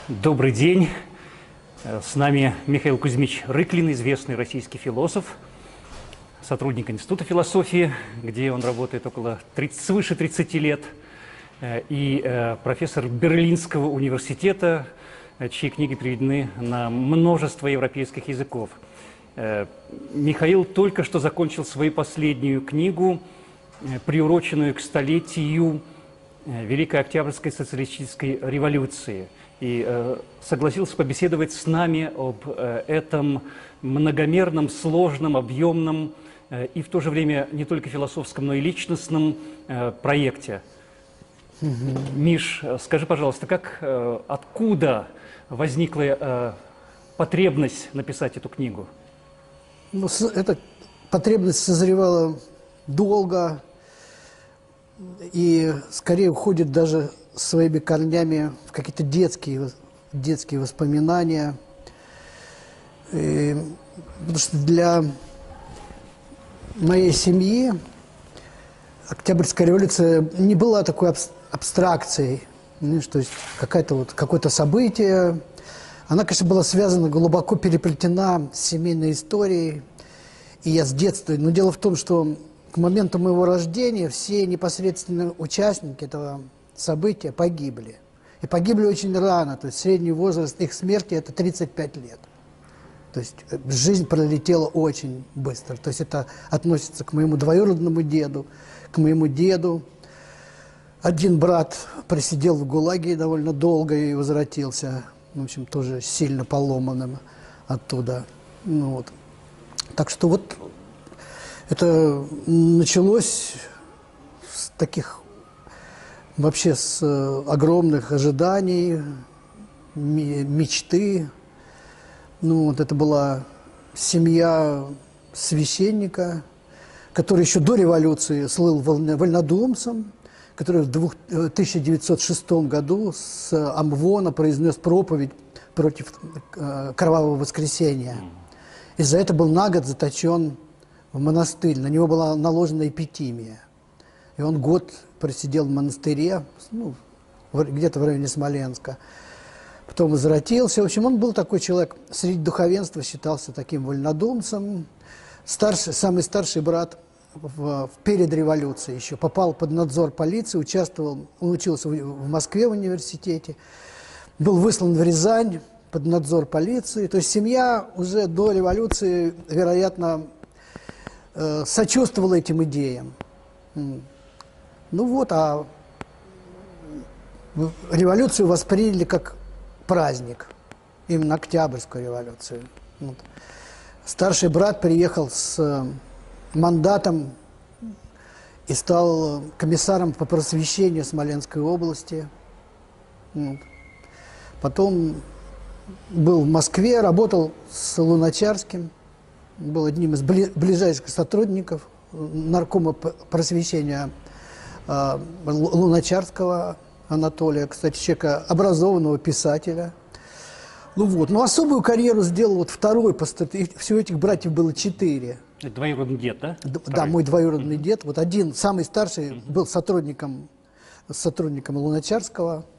Добрый день. С нами Михаил Кузьмич Рыклин, известный российский философ, сотрудник Института философии, где он работает свыше 30 лет, и профессор Берлинского университета, чьи книги переведены на множество европейских языков. Михаил только что закончил свою последнюю книгу, приуроченную к столетию Великой Октябрьской социалистической революции, и согласился побеседовать с нами об этом многомерном, сложном, объемном и в то же время не только философском, но и личностном проекте. Миш, скажи, пожалуйста, откуда возникла потребность написать эту книгу? Ну, эта потребность созревала долго и скорее уходит даже своими корнями в какие-то детские воспоминания. Потому что для моей семьи Октябрьская революция не была такой абстракцией, то есть какое-то событие. Она, конечно, была связана, глубоко переплетена с семейной историей. И я с детства. Но дело в том, что к моменту моего рождения все непосредственные участники этого события погибли. И погибли очень рано. То есть средний возраст их смерти – это 35 лет. То есть жизнь пролетела очень быстро. То есть это относится к моему двоюродному деду, к моему деду. Один брат просидел в ГУЛАГе довольно долго и возвратился, в общем, тоже сильно поломанным оттуда. Ну, вот. Так что вот это началось с таких, вообще с огромных ожиданий, мечты. Ну, вот это была семья священника, который еще до революции слыл вольнодумцем, который в 1906 году с Амвона произнес проповедь против Кровавого воскресения. И за это был на год заточен в монастырь. На него была наложена эпитимия. И он год просидел в монастыре, ну, где-то в районе Смоленска. Потом возвратился. В общем, он был такой человек, среди духовенства считался таким вольнодумцем. Самый старший брат перед революцией еще попал под надзор полиции, он учился в Москве в университете, был выслан в Рязань под надзор полиции. То есть семья уже до революции, вероятно, сочувствовала этим идеям. Ну вот, а революцию восприняли как праздник, именно Октябрьскую революцию. Вот. Старший брат приехал с мандатом и стал комиссаром по просвещению Смоленской области. Вот. Потом был в Москве, работал с Луначарским, был одним из ближайших сотрудников наркома просвещения Луначарского Анатолия, кстати, человека образованного писателя. Ну вот, но особую карьеру сделал вот второй, всего этих братьев было 4. Двоюродный дед, да? Да, мой двоюродный дед. Вот один, самый старший, был сотрудником Луначарского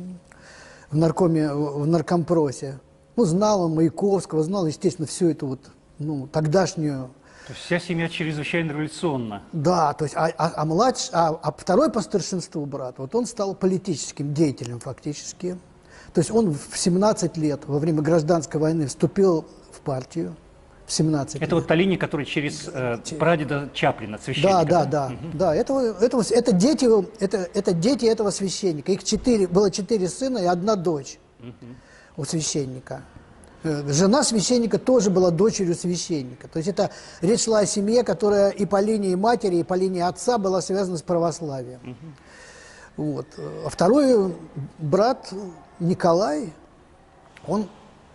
в наркомпросе. Ну, знал он Маяковского, знал, естественно, всю эту вот, ну, тогдашнюю. То есть вся семья чрезвычайно революционна. Да, то есть, второй по старшинству брат, вот он стал политическим деятелем фактически. То есть он в 17 лет во время гражданской войны вступил в партию. В 17 лет. Это вот та линия, которая через прадеда Чаплина, священника. Да. Это дети этого священника. Их было 4 сына и 1 дочь у священника. Жена священника тоже была дочерью священника. То есть это речь шла о семье, которая и по линии матери, и по линии отца была связана с православием. Вот. А второй брат Николай, он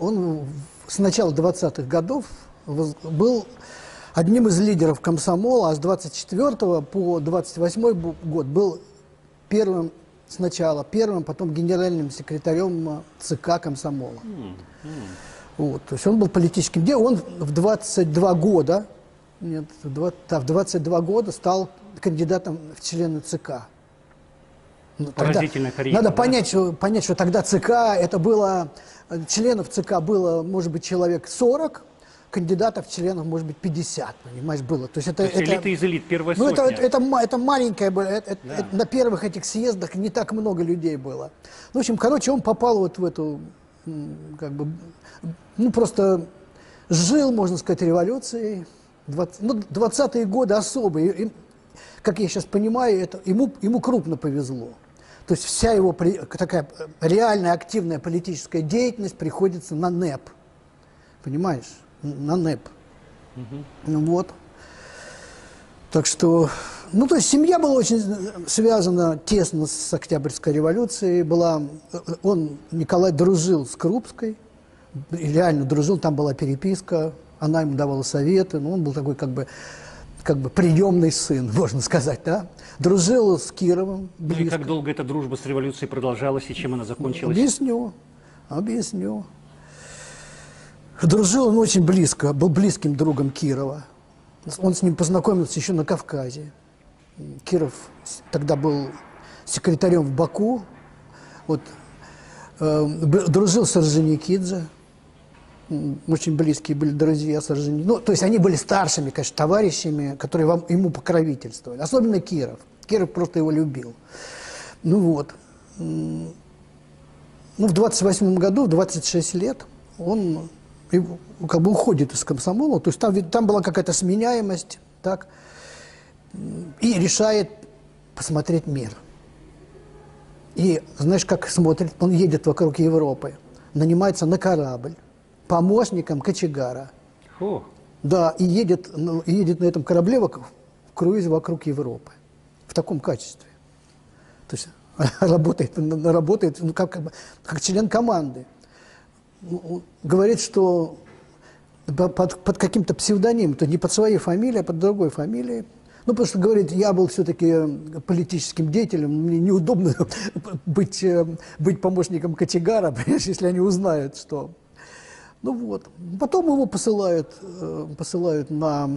с начала 20-х годов был одним из лидеров комсомола, а с 24 по 28 год был первым, потом генеральным секретарем ЦК комсомола. Вот, то есть он был политическим деятелем. Он в 22 года в 22 года стал кандидатом в члены ЦК. Ну, Поразительная карьера. Надо да? понять, что тогда ЦК, это было, членов ЦК было, может быть, человек 40, кандидатов членов, может быть, 50, понимаешь, было. То есть это элита из элит, первая ну, сотня. это маленькое было, Да. на первых этих съездах не так много людей было. Ну, в общем, короче, он попал вот в эту, как бы, ну, просто жил, можно сказать, революцией. 20-е годы особые. И, как я сейчас понимаю, это, ему крупно повезло. То есть вся его такая реальная активная политическая деятельность приходится на НЭП. Понимаешь? На НЭП. Ну вот. Так что, ну, то есть семья была очень связана тесно с Октябрьской революцией. Николай дружил с Крупской, реально дружил, там была переписка, она ему давала советы, но он был такой как бы приемный сын, можно сказать, да. Дружил с Кировым близко. Ну и как долго эта дружба с революцией продолжалась и чем она закончилась? Объясню. Дружил он очень близко, был близким другом Кирова. Он с ним познакомился еще на Кавказе. Киров тогда был секретарем в Баку. Вот, дружил с Орджоникидзе. Очень близкие были друзья с Орджоникидзе. Ну, то есть они были старшими, конечно, товарищами, которые ему покровительствовали. Особенно Киров. Киров просто его любил. Ну вот. Ну, в 28 году, в 26 лет, он как бы уходит из комсомола. То есть там была какая-то сменяемость, так, и решает посмотреть мир. И знаешь, как смотрит? Он едет вокруг Европы, нанимается на корабль помощником кочегара. Фу. Да, и едет на этом корабле в круизе вокруг Европы. В таком качестве. То есть работает ну, как член команды. Говорит, что под каким-то псевдонимом, то не под своей фамилией, а под другой фамилией. Ну, потому что, говорит, я был все-таки политическим деятелем, мне неудобно быть помощником кочегара, если они узнают, что... Ну вот. Потом его посылают на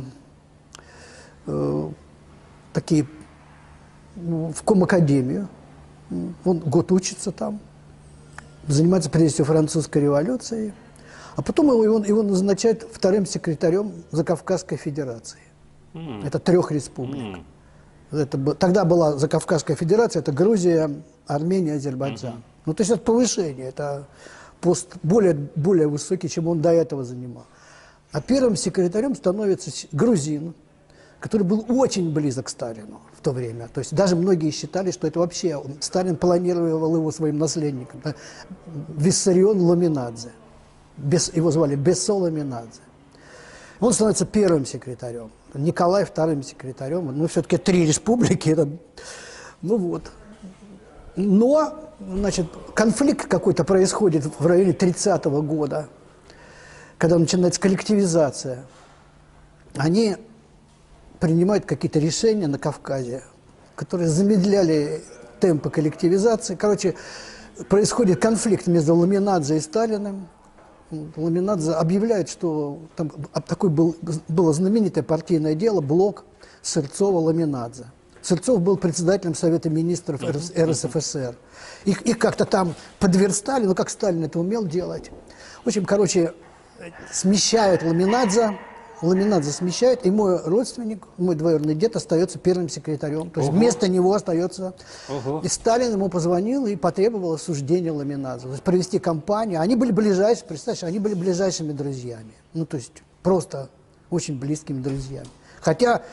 в комакадемию. Он год учится там, занимается прежде всего французской революцией. А потом его назначают вторым секретарем Закавказской Федерации. Это 3 республик. Тогда была Закавказская Федерация, это Грузия, Армения, Азербайджан. Ну, то есть это повышение, это пост более высокий, чем он до этого занимал. А первым секретарем становится грузин, который был очень близок к Сталину в то время. То есть даже многие считали, что это вообще Сталин планировал его своим наследником. Виссарион Ламинадзе. Его звали Бессо Ламинадзе. Он становится первым секретарем. Николай вторым секретарем. Ну, все-таки 3 республики. Ну вот. Но, значит, конфликт какой-то происходит в районе 30-го года, когда начинается коллективизация. Они принимают какие-то решения на Кавказе, которые замедляли темпы коллективизации. Короче, происходит конфликт между Ламинадзе и Сталиным. Ламинадзе объявляет, что там было знаменитое партийное дело, блок Сырцова-Ламинадзе. Сырцов был председателем Совета министров РСФСР. Их как-то там подверстали, ну как Сталин это умел делать. В общем, короче, смещают Ламинадзе. Ламинадзе смещает, и мой родственник, мой двоюродный дед остается первым секретарем. То есть вместо него остается. И Сталин ему позвонил и потребовал осуждения Ламинадзе. То есть провести кампанию. Они были ближайшими, представляешь, они были ближайшими друзьями. Ну, то есть просто очень близкими друзьями. Хотя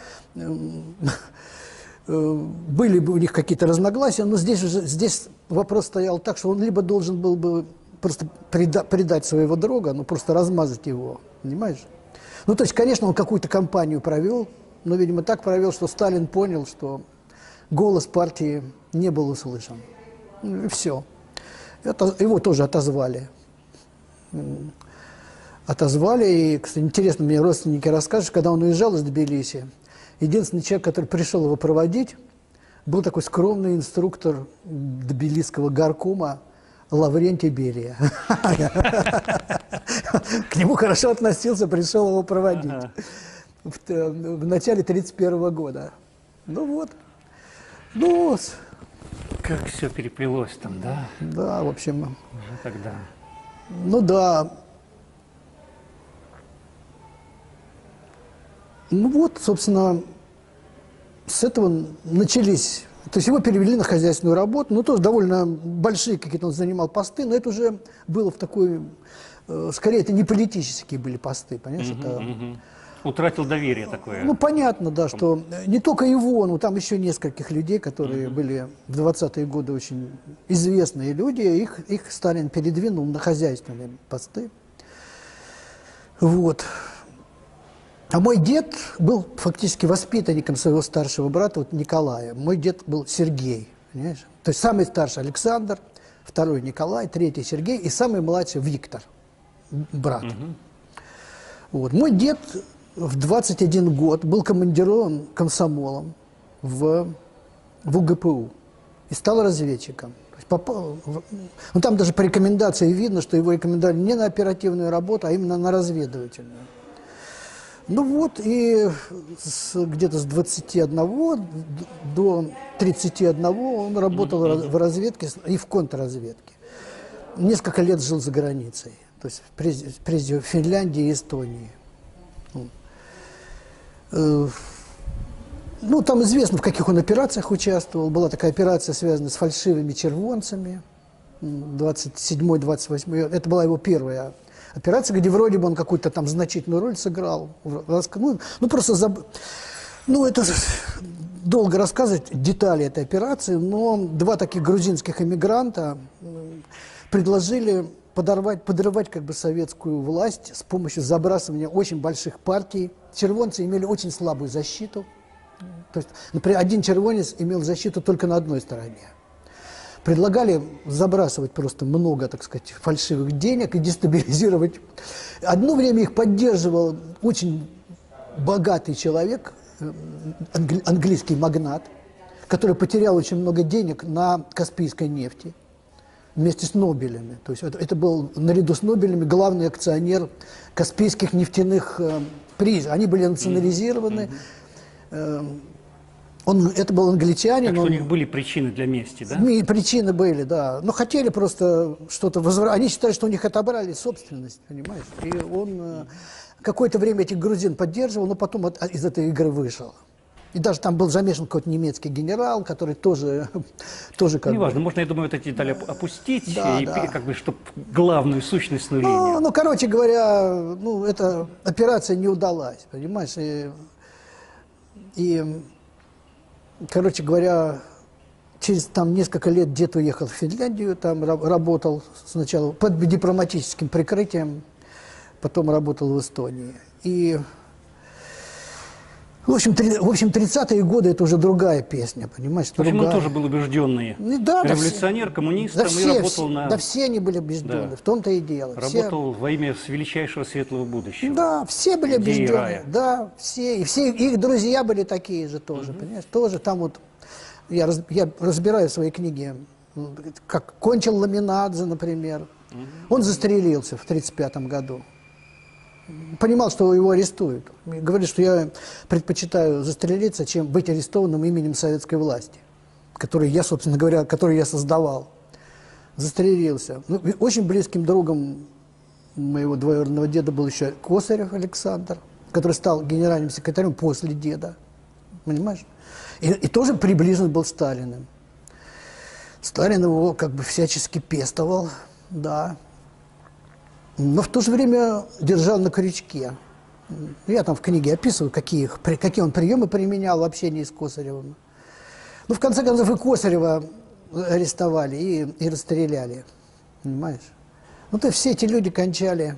были бы у них какие-то разногласия, но здесь вопрос стоял так, что он либо должен был бы просто предать своего друга, ну просто размазать его, понимаешь? Ну, то есть, конечно, он какую-то кампанию провел, но, видимо, так провел, что Сталин понял, что голос партии не был услышан. И все. Его тоже отозвали. И, кстати, интересно, мне родственники расскажут, когда он уезжал из Тбилиси, единственный человек, который пришел его проводить, был такой скромный инструктор тбилисского горкома Лаврентий Берия. К нему хорошо относился, пришел его проводить. В начале 1931 года. Ну вот. Ну, Как все переплелось там, да? Да, в общем, Уже тогда. ну да. Ну вот, собственно, с этого начались. То есть его перевели на хозяйственную работу, ну тоже довольно большие какие-то он занимал посты, но это уже было в такой, скорее это не политические были посты, понимаешь? Это, Утратил доверие такое. ну понятно, да, что не только его, но там еще нескольких людей, которые были в 20-е годы очень известные люди, их Сталин передвинул на хозяйственные посты. Вот. А мой дед был фактически воспитанником своего старшего брата, вот Николая. Мой дед был Сергей, понимаешь? То есть самый старший Александр, второй Николай, третий Сергей и самый младший Виктор, брат. Вот. Мой дед в 21 год был командирован комсомолом в УГПУ и стал разведчиком. То есть попал ну, там даже по рекомендации видно, что его рекомендовали не на оперативную работу, а именно на разведывательную. Ну вот, и где-то с 21 до 31 он работал в разведке и в контрразведке. Несколько лет жил за границей, то есть прежде в Финляндии и Эстонии. Ну, там известно, в каких он операциях участвовал. Была такая операция, связанная с фальшивыми червонцами, 27-28. Это была его первая операция, где вроде бы он какую-то там значительную роль сыграл. Ну просто ну, это долго рассказывать, детали этой операции, но два таких грузинских эмигранта предложили подрывать как бы советскую власть с помощью забрасывания очень больших партий. Червонцы имели очень слабую защиту. То есть, например, один червонец имел защиту только на одной стороне. Предлагали забрасывать просто много, так сказать, фальшивых денег и дестабилизировать. Одно время их поддерживал очень богатый человек, английский магнат, который потерял очень много денег на Каспийской нефти вместе с Нобелями. То есть это был наряду с Нобелями главный акционер Каспийских нефтяных призов. Они были национализированы. Это был англичанин. Так что у них были причины для мести, да? Причины были, да. Но хотели просто что-то возвратить. Они считали, что у них отобрали собственность, понимаешь? И он какое-то время этих грузин поддерживал, но потом из этой игры вышел. И даже там был замешан какой-то немецкий генерал, который тоже как неважно, можно, я думаю, вот эти детали опустить, да, и да. как бы, чтобы главную сущностную линию. Ну, короче говоря, ну, эта операция не удалась, понимаешь? И короче говоря, через там несколько лет дед уехал в Финляндию, там работал сначала под дипломатическим прикрытием, потом работал в Эстонии. И, в общем, 30-е годы это уже другая песня, понимаешь? В общем, другая. он тоже был убежденный Да, революционер, коммунист, да, и работал да все они были убеждены, Да. в том-то и дело. Работал во имя величайшего светлого будущего. Да, все были Идеи убеждены. рая. Да, все. И все их друзья были такие же тоже, понимаешь? Тоже там вот, я разбираю в своей книге, как кончил Ламинадзе, например. Он застрелился в 1935 году. Понимал, что его арестуют. Говорит, что я предпочитаю застрелиться, чем быть арестованным именем советской власти, который я, собственно говоря, который я создавал. Застрелился. Ну, очень близким другом моего двоюродного деда был еще Косарев Александр, который стал генеральным секретарем после деда. Понимаешь? И тоже приближен был Сталиным. Сталин его как бы всячески пестовал, да. Но в то же время держал на крючке. Я там в книге описываю, какие он приемы применял в общении с Косаревым. Ну, в конце концов, и Косарева арестовали и расстреляли. Понимаешь? Ну, то все эти люди кончали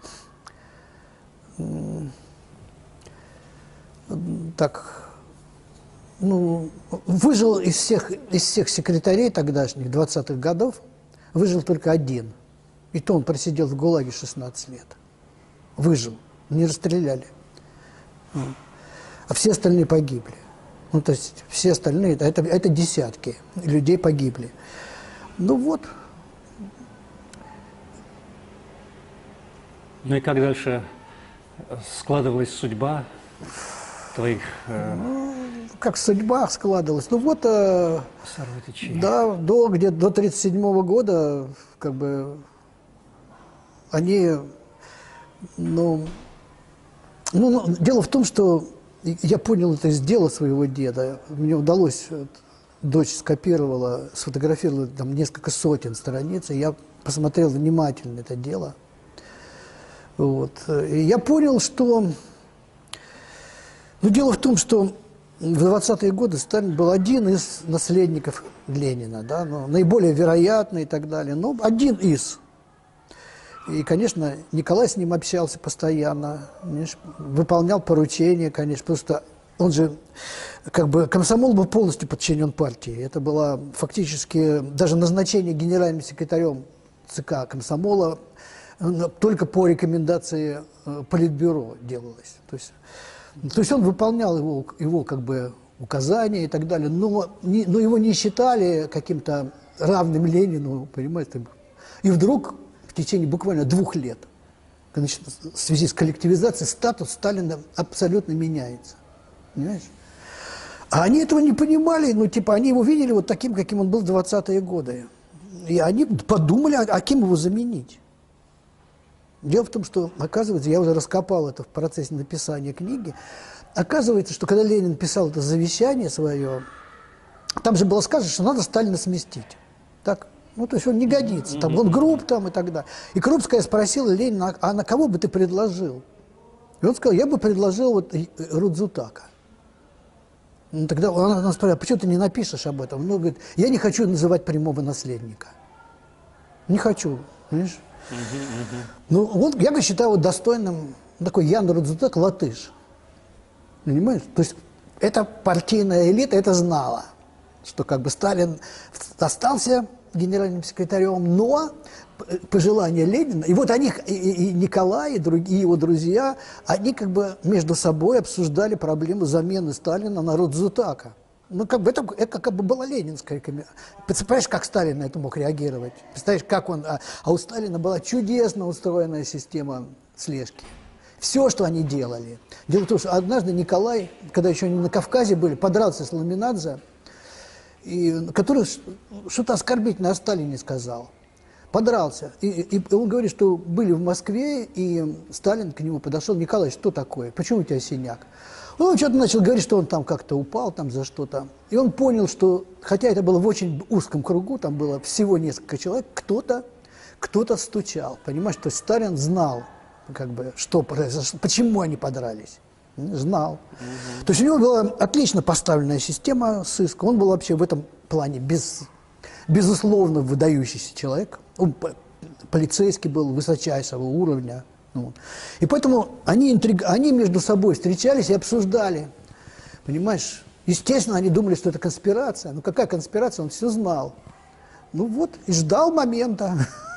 так, ну, выжил из всех секретарей тогдашних, 20-х годов, выжил только один. И то он просидел в ГУЛАГе 16 лет. Выжил, не расстреляли. А все остальные погибли. Ну, то есть все остальные, это десятки людей погибли. Ну вот. Ну и как дальше складывалась судьба твоих как судьба складывалась. Ну вот, Сородичи. да, где-то до 1937 года, как бы, они, дело в том, что я понял это из дела своего деда. Мне удалось, дочь скопировала, сфотографировала там несколько сотен страниц, и я посмотрел внимательно это дело. Вот. И я понял, что... дело в том, что в 20-е годы Сталин был один из наследников Ленина, да, наиболее вероятный и так далее, но один из. И, конечно, Николай с ним общался постоянно, выполнял поручения, конечно, потому что он же, как бы, комсомол был полностью подчинен партии. Это было фактически даже назначение генеральным секретарем ЦК комсомола только по рекомендации Политбюро делалось. То есть он выполнял его как бы указания и так далее, но его не считали каким-то равным Ленину, понимаете. И вдруг в течение буквально 2 лет, значит, в связи с коллективизацией, статус Сталина абсолютно меняется. Понимаешь? А они этого не понимали, они его видели вот таким, каким он был в 20-е годы. И они подумали, а кем его заменить. Дело в том, что, оказывается, я уже раскопал это в процессе написания книги, оказывается, что когда Ленин писал это завещание свое, там же было сказано, что надо Сталина сместить. Так? То есть он не годится, там, он груб там и так далее. И Крупская спросила Ленина, а на кого бы ты предложил? И он сказал, я бы предложил вот Рудзутака. Тогда она спросила, почему ты не напишешь об этом? Он говорит, я не хочу называть прямого наследника. Не хочу, понимаешь? Я бы считал его достойным, такой Ян Рудзутак, латыш. Понимаешь? То есть эта партийная элита это знала, что как бы Сталин остался генеральным секретарем, но по желанию Ленина, и вот они, и Николай, и другие его друзья, они как бы между собой обсуждали проблему замены Сталина на Рудзутака. Это как бы была ленинская рекомендация. Представляешь, как Сталин на это мог реагировать? Представляешь, как он... А у Сталина была чудесно устроенная система слежки. Все, что они делали. Дело в том, что однажды Николай, когда еще они на Кавказе были, подрался с Ламинадзе, который что-то оскорбительное о Сталине сказал. Подрался. И он говорит, что были в Москве, и Сталин к нему подошел. Николай, что такое? Почему у тебя синяк? Он что-то начал говорить, что он там как-то упал там за что-то. И он понял, что, хотя это было в очень узком кругу, там было всего несколько человек, кто-то стучал. Понимаешь, то есть Сталин знал, как бы, что произошло, почему они подрались. Знал. То есть у него была отлично поставленная система сыска. Он был вообще в этом плане безусловно выдающийся человек. Он полицейский был высочайшего уровня. И поэтому они между собой встречались и обсуждали. Понимаешь? Естественно, они думали, что это конспирация. Но какая конспирация? Он все знал. И ждал момента.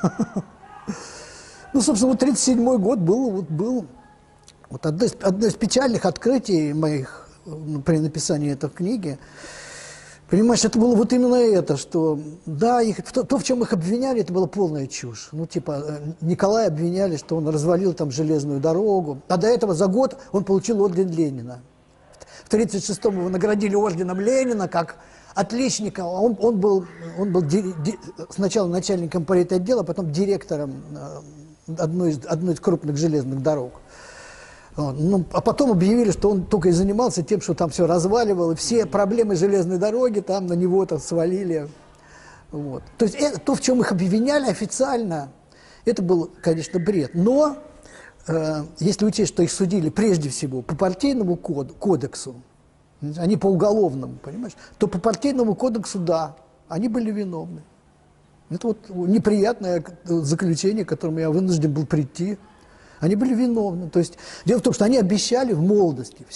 Собственно, 1937 год был одно из печальных открытий моих при написании этой книги. Понимаешь, это было вот именно это, что, да, то, в чем их обвиняли, это была полная чушь. Николая обвиняли, что он развалил там железную дорогу, а до этого за год он получил орден Ленина. В 1936-м его наградили орденом Ленина как отличника. Он был сначала начальником политотдела, потом директором одной из крупных железных дорог. А потом объявили, что он только и занимался тем, что там все разваливал, и все проблемы железной дороги там на него там свалили. То есть то, в чем их обвиняли официально, это был, конечно, бред. Но если учесть, что их судили прежде всего по партийному кодексу, а не по уголовному, понимаешь, то по партийному кодексу, да, они были виновны. Это неприятное заключение, к которому я вынужден был прийти. Они были виновны. То есть дело в том, что они обещали в молодости, в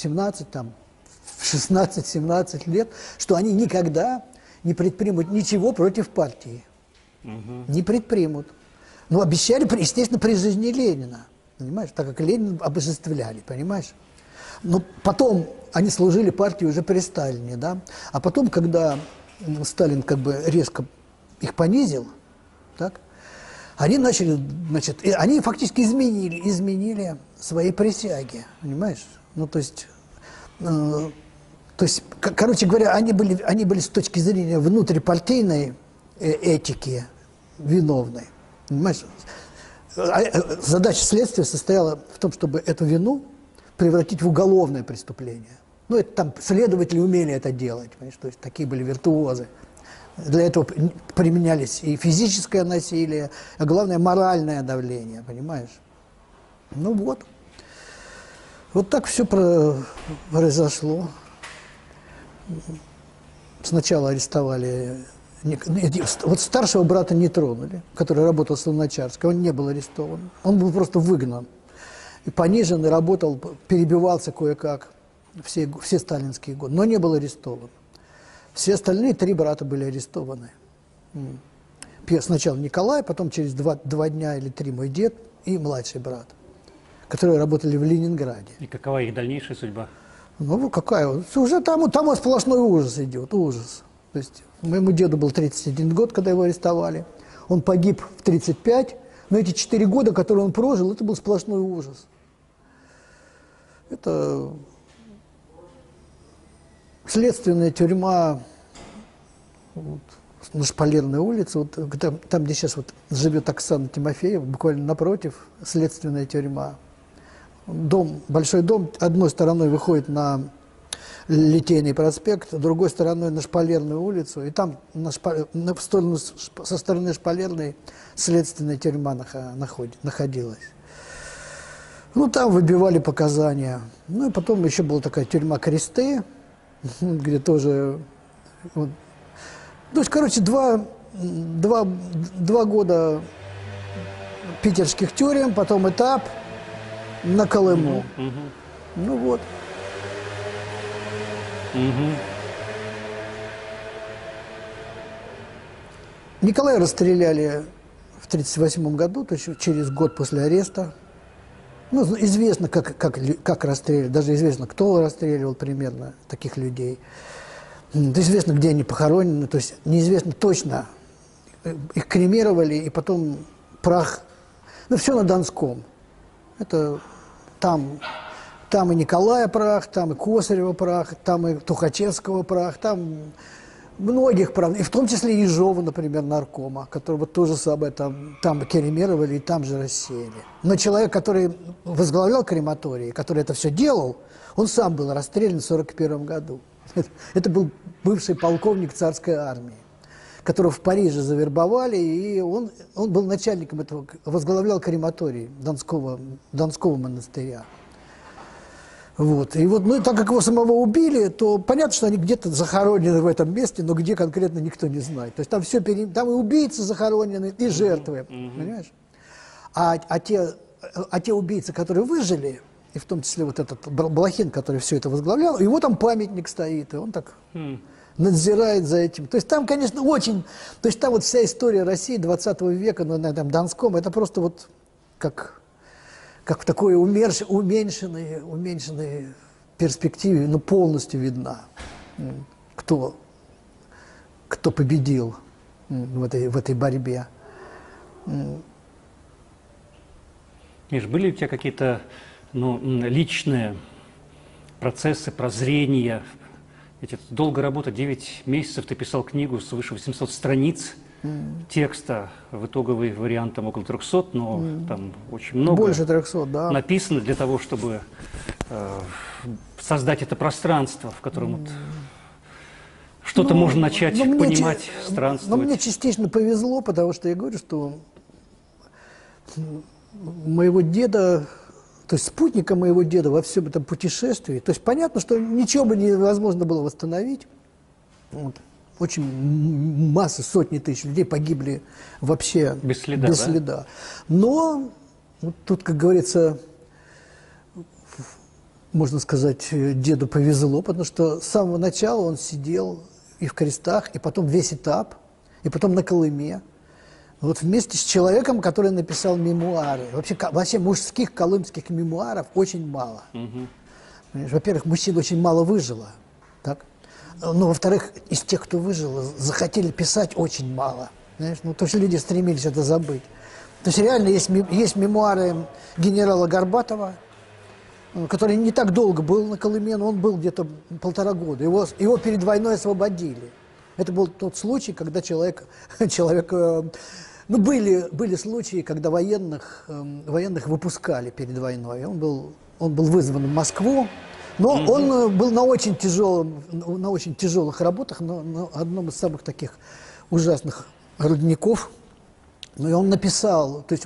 16-17 лет, что они никогда не предпримут ничего против партии. Не предпримут. Но обещали, естественно, при жизни Ленина. Понимаешь? Так как Ленина обожествляли, понимаешь? Но потом они служили партии уже при Сталине, да? А потом, когда Сталин как бы резко их понизил, так? Они начали, они фактически изменили свои присяги, понимаешь? То есть То есть, короче говоря, они были с точки зрения внутрипартийной этики виновны. Понимаешь? Задача следствия состояла в том, чтобы эту вину превратить в уголовное преступление. Ну, это там следователи умели это делать, понимаешь? То есть такие были виртуозы. Для этого применялись и физическое насилие, а главное моральное давление, понимаешь? Ну вот. Вот так все произошло. Сначала арестовали... Вот старшего брата не тронули, который работал в Слоночарске, он не был арестован. Он был просто выгнан. И понижен, и работал, перебивался кое-как все сталинские годы, но не был арестован. Все остальные 3 брата были арестованы. Сначала Николай, потом через 2 дня или 3 мой дед и младший брат, которые работали в Ленинграде. И какова их дальнейшая судьба? Ну, какая? Уже там сплошной ужас идет, ужас. То есть моему деду был 31 год, когда его арестовали. Он погиб в 35, но эти 4 года, которые он прожил, это был сплошной ужас. Это следственная тюрьма вот, на Шпалерной улице, вот, там, где сейчас вот живет Оксана Тимофеева, буквально напротив, следственная тюрьма. Большой дом, одной стороной выходит на Литейный проспект, другой стороной на Шпалерную улицу, и там со стороны Шпалерной следственная тюрьма находилась. Ну, там выбивали показания. Ну, и потом еще была такая тюрьма Кресты, где тоже... Вот. То есть, короче, два года питерских тюрем, потом этап на Колыму. Ну вот. Николая расстреляли в 1938 году, то есть через год после ареста. Ну, известно, как расстреливали, даже известно, кто расстреливал примерно таких людей. Известно, где они похоронены, то есть неизвестно точно. Их кремировали, и потом прах... Ну, все на Донском. Это там и Николая прах, там и Косарева прах, там и Тухачевского прах, там многих прах, и в том числе и Ежова, например, наркома, которого тоже самое там кремировали и там же рассеяли. Но человек, который возглавлял крематорий, который это все делал, он сам был расстрелян в 1941 году. Это был бывший полковник царской армии, которого в Париже завербовали, и он был начальником этого, возглавлял крематорий Донского монастыря. Вот. И вот, ну, так как его самого убили, то понятно, что они где-то захоронены в этом месте, но где конкретно никто не знает. То есть там все там и убийцы захоронены, и жертвы, понимаешь? А те убийцы, которые выжили, и в том числе вот этот Блохин, который все это возглавлял, его там памятник стоит, и он так надзирает за этим. То есть там, конечно, очень... То есть там вот вся история России 20 века, ну, на этом Донском, это просто вот как в такой уменьшенной перспективе, ну, полностью видна, кто победил в этой борьбе. Миш, были у тебя какие-то личные процессы, прозрения? Ведь это долго работа, 9 месяцев, ты писал книгу свыше 800 страниц текста, в итоговый вариант там около 300, но там очень много больше 300, да, написано для того, чтобы создать это пространство, в котором вот что-то можно начать понимать, странствовать. Но мне частично повезло, потому что я говорю, что моего деда, то есть спутника моего деда во всем этом путешествии, то есть понятно, что ничего бы невозможно было восстановить. Вот. Очень масса, сотни тысяч людей погибли вообще без следа. Да? Но вот тут, как говорится, можно сказать, деду повезло, потому что с самого начала он сидел и в крестах, и потом весь этап, и потом на Колыме. Вот вместе с человеком, который написал мемуары. Вообще мужских колымских мемуаров очень мало. Во-первых, мужчин очень мало выжило. Так? Но, во-вторых, из тех, кто выжил, захотели писать очень мало. Знаешь? Ну, то есть люди стремились это забыть. То есть реально есть мемуары генерала Горбатова, который не так долго был на Колыме, но он был где-то 1,5 года. Его перед войной освободили. Это был тот случай, когда человек ну, были случаи, когда военных выпускали перед войной. Он был вызван в Москву, но он был на очень тяжелых работах, на одном из самых таких ужасных рудников. Ну, и он написал, то есть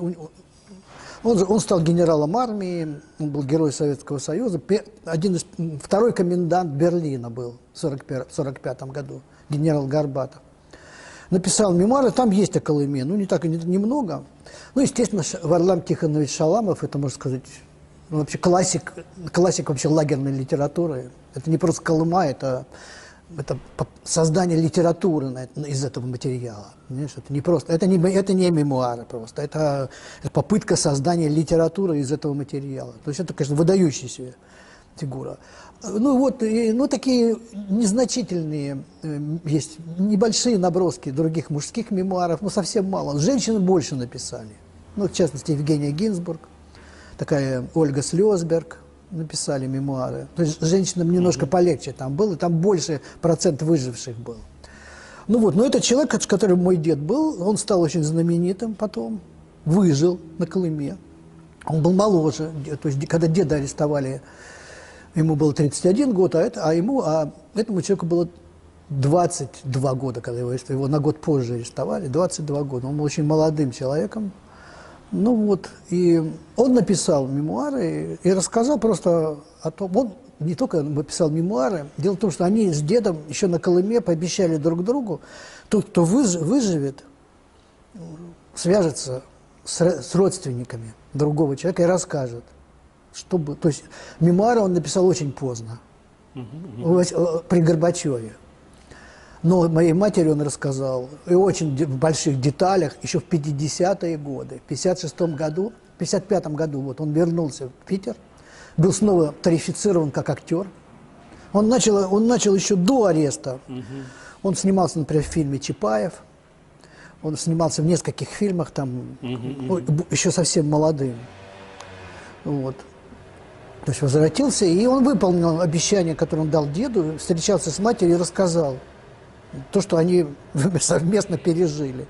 он стал генералом армии, он был герой Советского Союза, второй комендант Берлина был в 1945 году, генерал Горбатов. Написал мемуары, там есть о Колыме, ну, немного. Ну, естественно, Варлам Тихонович Шаламов, это, можно сказать, ну, вообще классик вообще лагерной литературы. Это не просто Колыма, это создание литературы из этого материала. Понимаешь? Это не просто, это не мемуары просто, это попытка создания литературы из этого материала. То есть это, конечно, выдающаяся фигура. Ну вот, такие незначительные, есть небольшие наброски других мужских мемуаров, но совсем мало. Женщины больше написали. Ну, в частности, Евгения Гинзбург, такая Ольга Слёсберг написали мемуары. То есть женщинам немножко полегче там было, там больше процент выживших был. Ну вот, но этот человек, с которым мой дед был, он стал очень знаменитым потом, выжил на Колыме. Он был моложе, то есть когда деда арестовали, ему было 31 год, а этому человеку было 22 года, когда его на год позже арестовали, 22 года. Он был очень молодым человеком. Ну вот, и он написал мемуары и рассказал просто о том, он не только написал мемуары, дело в том, что они с дедом еще на Колыме пообещали друг другу, тот, кто выживет, свяжется с родственниками другого человека и расскажет. То есть мемуары он написал очень поздно, при Горбачеве. Но моей матери он рассказал и очень в больших деталях еще в 50-е годы. В 56-м году, в 55-м году вот, он вернулся в Питер, был снова тарифицирован как актер. Он начал еще до ареста. Он снимался, например, в фильме «Чапаев». Он снимался в нескольких фильмах, там, еще совсем молодым. Вот. То есть возвратился, и он выполнил обещание, которое он дал деду, встречался с матерью и рассказал то, что они совместно пережили.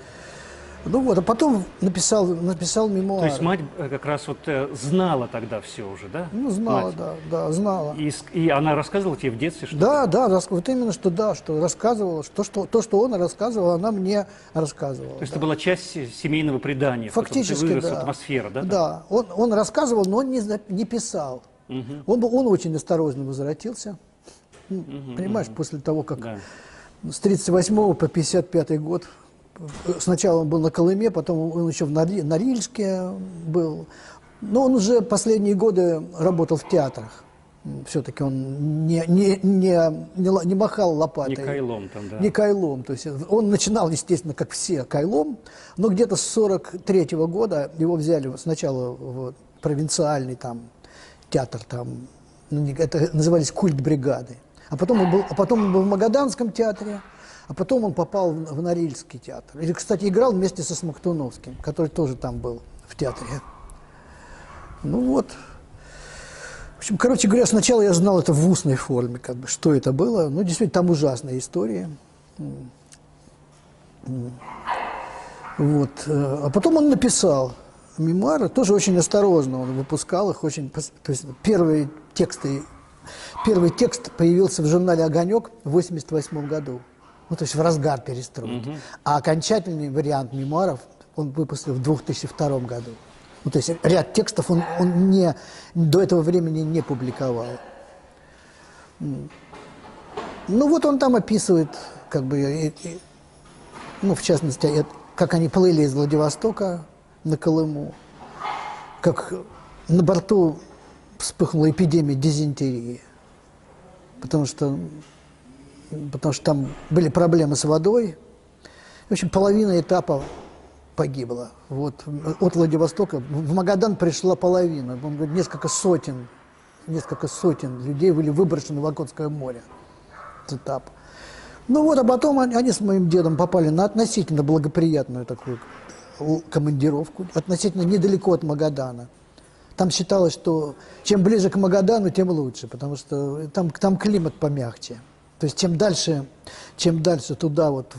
Ну вот, а потом написал мемуары. То есть мать как раз вот знала тогда все уже, да? Ну, знала, да, знала. И она рассказывала тебе в детстве, что вот именно, что рассказывала, то, что он рассказывал, она мне рассказывала. То есть это была часть семейного предания? Фактически, да. Атмосфера, да? Да, он рассказывал, но он не писал. Он очень осторожно возвратился. Понимаешь, после того, как с 1938 по 1955 год, сначала он был на Колыме, потом он еще в Норильске был. Но он уже последние годы работал в театрах. Все-таки он не махал лопатой. Не кайлом там, да. Не кайлом. То есть он начинал, естественно, как все, кайлом, но где-то с 1943 года его взяли сначала в провинциальный там театр, там, это назывались культбригады. А потом он был в Магаданском театре, а потом он попал в Норильский театр. И, кстати, играл вместе со Смоктуновским, который тоже там был в театре. Ну вот. В общем, короче говоря, сначала я знал это в устной форме, как бы, что это было. Ну, действительно, там ужасная история. Вот. А потом он написал мемуары, тоже очень осторожно. Он выпускал их очень... То есть первый текст появился в журнале «Огонек» в 1988 году. Ну, то есть в разгар перестройки. А окончательный вариант мемуаров он выпустил в 2002 году. Ну, то есть ряд текстов он до этого времени не публиковал. Ну, вот он там описывает, как бы, ну, в частности, как они плыли из Владивостока на Колыму, как на борту вспыхнула эпидемия дизентерии, потому что там были проблемы с водой. В общем, половина этапа погибла. Вот. От Владивостока в Магадан пришла половина. Он говорит, несколько сотен людей были выброшены в Охотское море. Этап. Ну вот, а потом они с моим дедом попали на относительно благоприятную такую командировку, относительно недалеко от Магадана. Там считалось, что чем ближе к Магадану, тем лучше, потому что там климат помягче. То есть чем дальше туда, вот,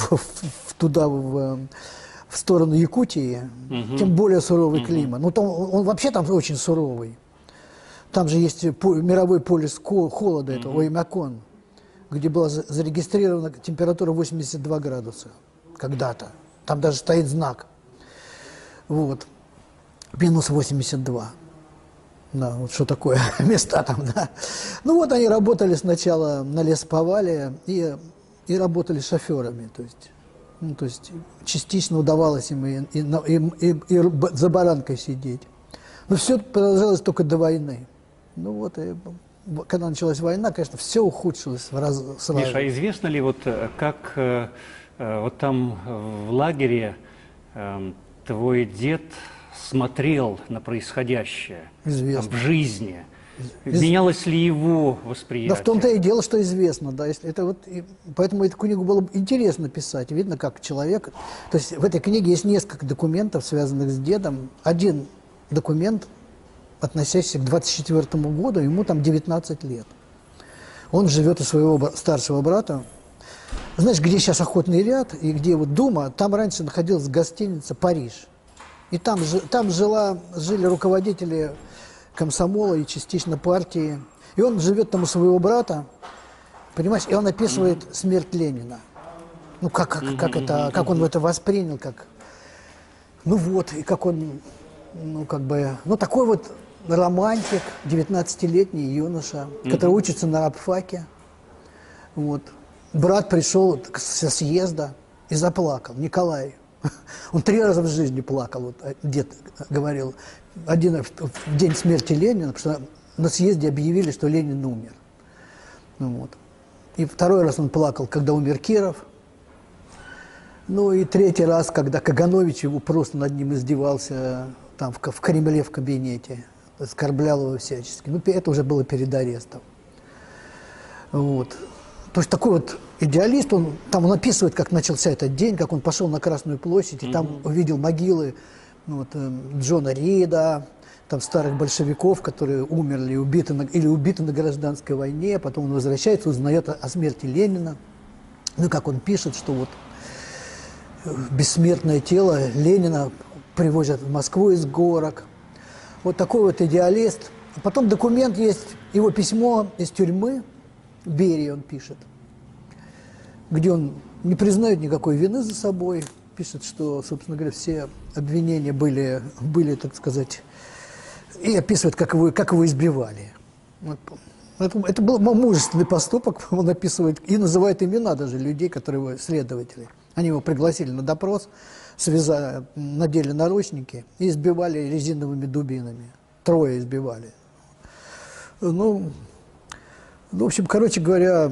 в сторону Якутии, тем более суровый климат. Ну, там, он вообще там очень суровый. Там же есть мировой полюс холода, это Оймакон, где была зарегистрирована температура 82 градуса когда-то. Там даже стоит знак. Вот. Минус 82. Да, вот что такое места там, да. Ну вот они работали сначала на лесоповале и работали шоферами, то есть частично удавалось им и за баранкой сидеть. Но все продолжалось только до войны. Ну вот, и когда началась война, конечно, все ухудшилось сразу. Миша, а известно ли, вот как вот там в лагере твой дед смотрел на происходящее там, в жизни? Менялось ли его восприятие? Да в том-то и дело, что известно. Да, это вот, поэтому эту книгу было бы интересно писать. Видно, как человек... То есть в этой книге есть несколько документов, связанных с дедом. Один документ, относящийся к 24 году, ему там 19 лет. Он живет у своего старшего брата. Знаешь, где сейчас охотный ряд и где вот Дума, там раньше находилась гостиница «Париж». И там жили руководители комсомола и частично партии. И он живет там у своего брата, понимаешь, и он описывает смерть Ленина. Ну, как он это воспринял, как... Ну вот, и как он, ну, как бы... Ну, такой вот романтик, 19-летний юноша, который учится на рабфаке. Вот. Брат пришел со съезда и заплакал, Николай. Он 3 раза в жизни плакал, вот дед говорил. Один в день смерти Ленина, потому что на съезде объявили, что Ленин умер. Ну, вот. И 2-й раз он плакал, когда умер Киров. Ну и 3-й раз, когда Каганович его просто над ним издевался там в Кремле в кабинете, оскорблял его всячески. Ну это уже было перед арестом. Вот. То есть такой вот идеалист, он описывает, как начался этот день, как он пошел на Красную площадь, и там увидел могилы Джона Рида, там старых большевиков, которые умерли или убиты на гражданской войне, потом он возвращается, узнает о смерти Ленина. Ну, как он пишет, что вот бессмертное тело Ленина привозят в Москву из горок. Вот такой вот идеалист. И потом документ есть, его письмо из тюрьмы, в Берии он пишет, где он не признает никакой вины за собой, пишет, что, собственно говоря, все обвинения были, так сказать, и описывает, как его избивали. Это был мужественный поступок, он описывает и называет имена даже людей, которые его следователи. Они его пригласили на допрос, надели наручники и избивали резиновыми дубинами. 3 избивали. Ну, в общем, короче говоря,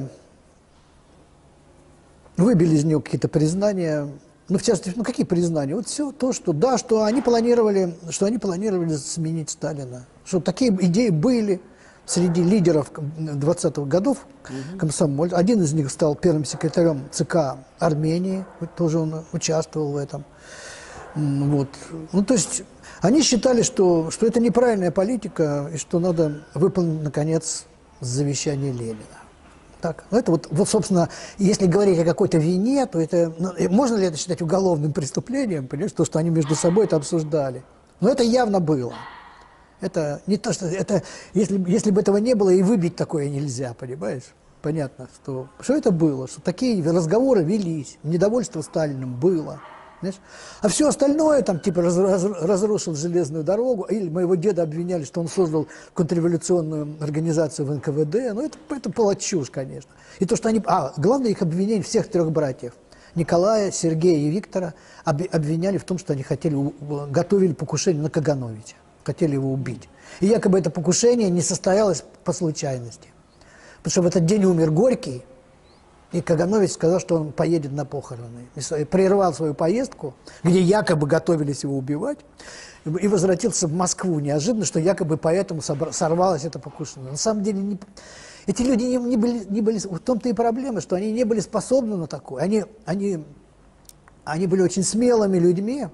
выбили из него какие-то признания. Ну, в частности, какие признания? Вот все то, что они планировали сменить Сталина. Что такие идеи были среди лидеров 20-х годов комсомоля. Один из них стал первым секретарем ЦК Армении, тоже он участвовал в этом. Вот. Ну, то есть они считали, что это неправильная политика, и что надо выполнить, наконец, завещание Ленина. Так. Ну, это вот, собственно, если говорить о какой-то вине, то это, можно ли это считать уголовным преступлением, понимаешь, то, что они между собой это обсуждали. Но это явно было. Это не то, что... Если бы этого не было, и выбить такое нельзя, понимаешь? Понятно, что это было, что такие разговоры велись, недовольство Сталиным было. Знаешь? А все остальное, там, типа, разрушил железную дорогу, или моего деда обвиняли, что он создал контрреволюционную организацию в НКВД, ну, это была чушь, конечно. И то, что они... главное их обвинение всех 3 братьев, Николая, Сергея и Виктора, обвиняли в том, что они готовили покушение на Кагановича, хотели его убить. И якобы это покушение не состоялось по случайности. Потому что в этот день умер Горький, и Каганович сказал, что он поедет на похороны. И прервал свою поездку, где якобы готовились его убивать, и возвратился в Москву неожиданно, что якобы поэтому сорвалось это покушение. На самом деле эти люди не были... В том-то и проблема, что они не были способны на такое. Они были очень смелыми людьми,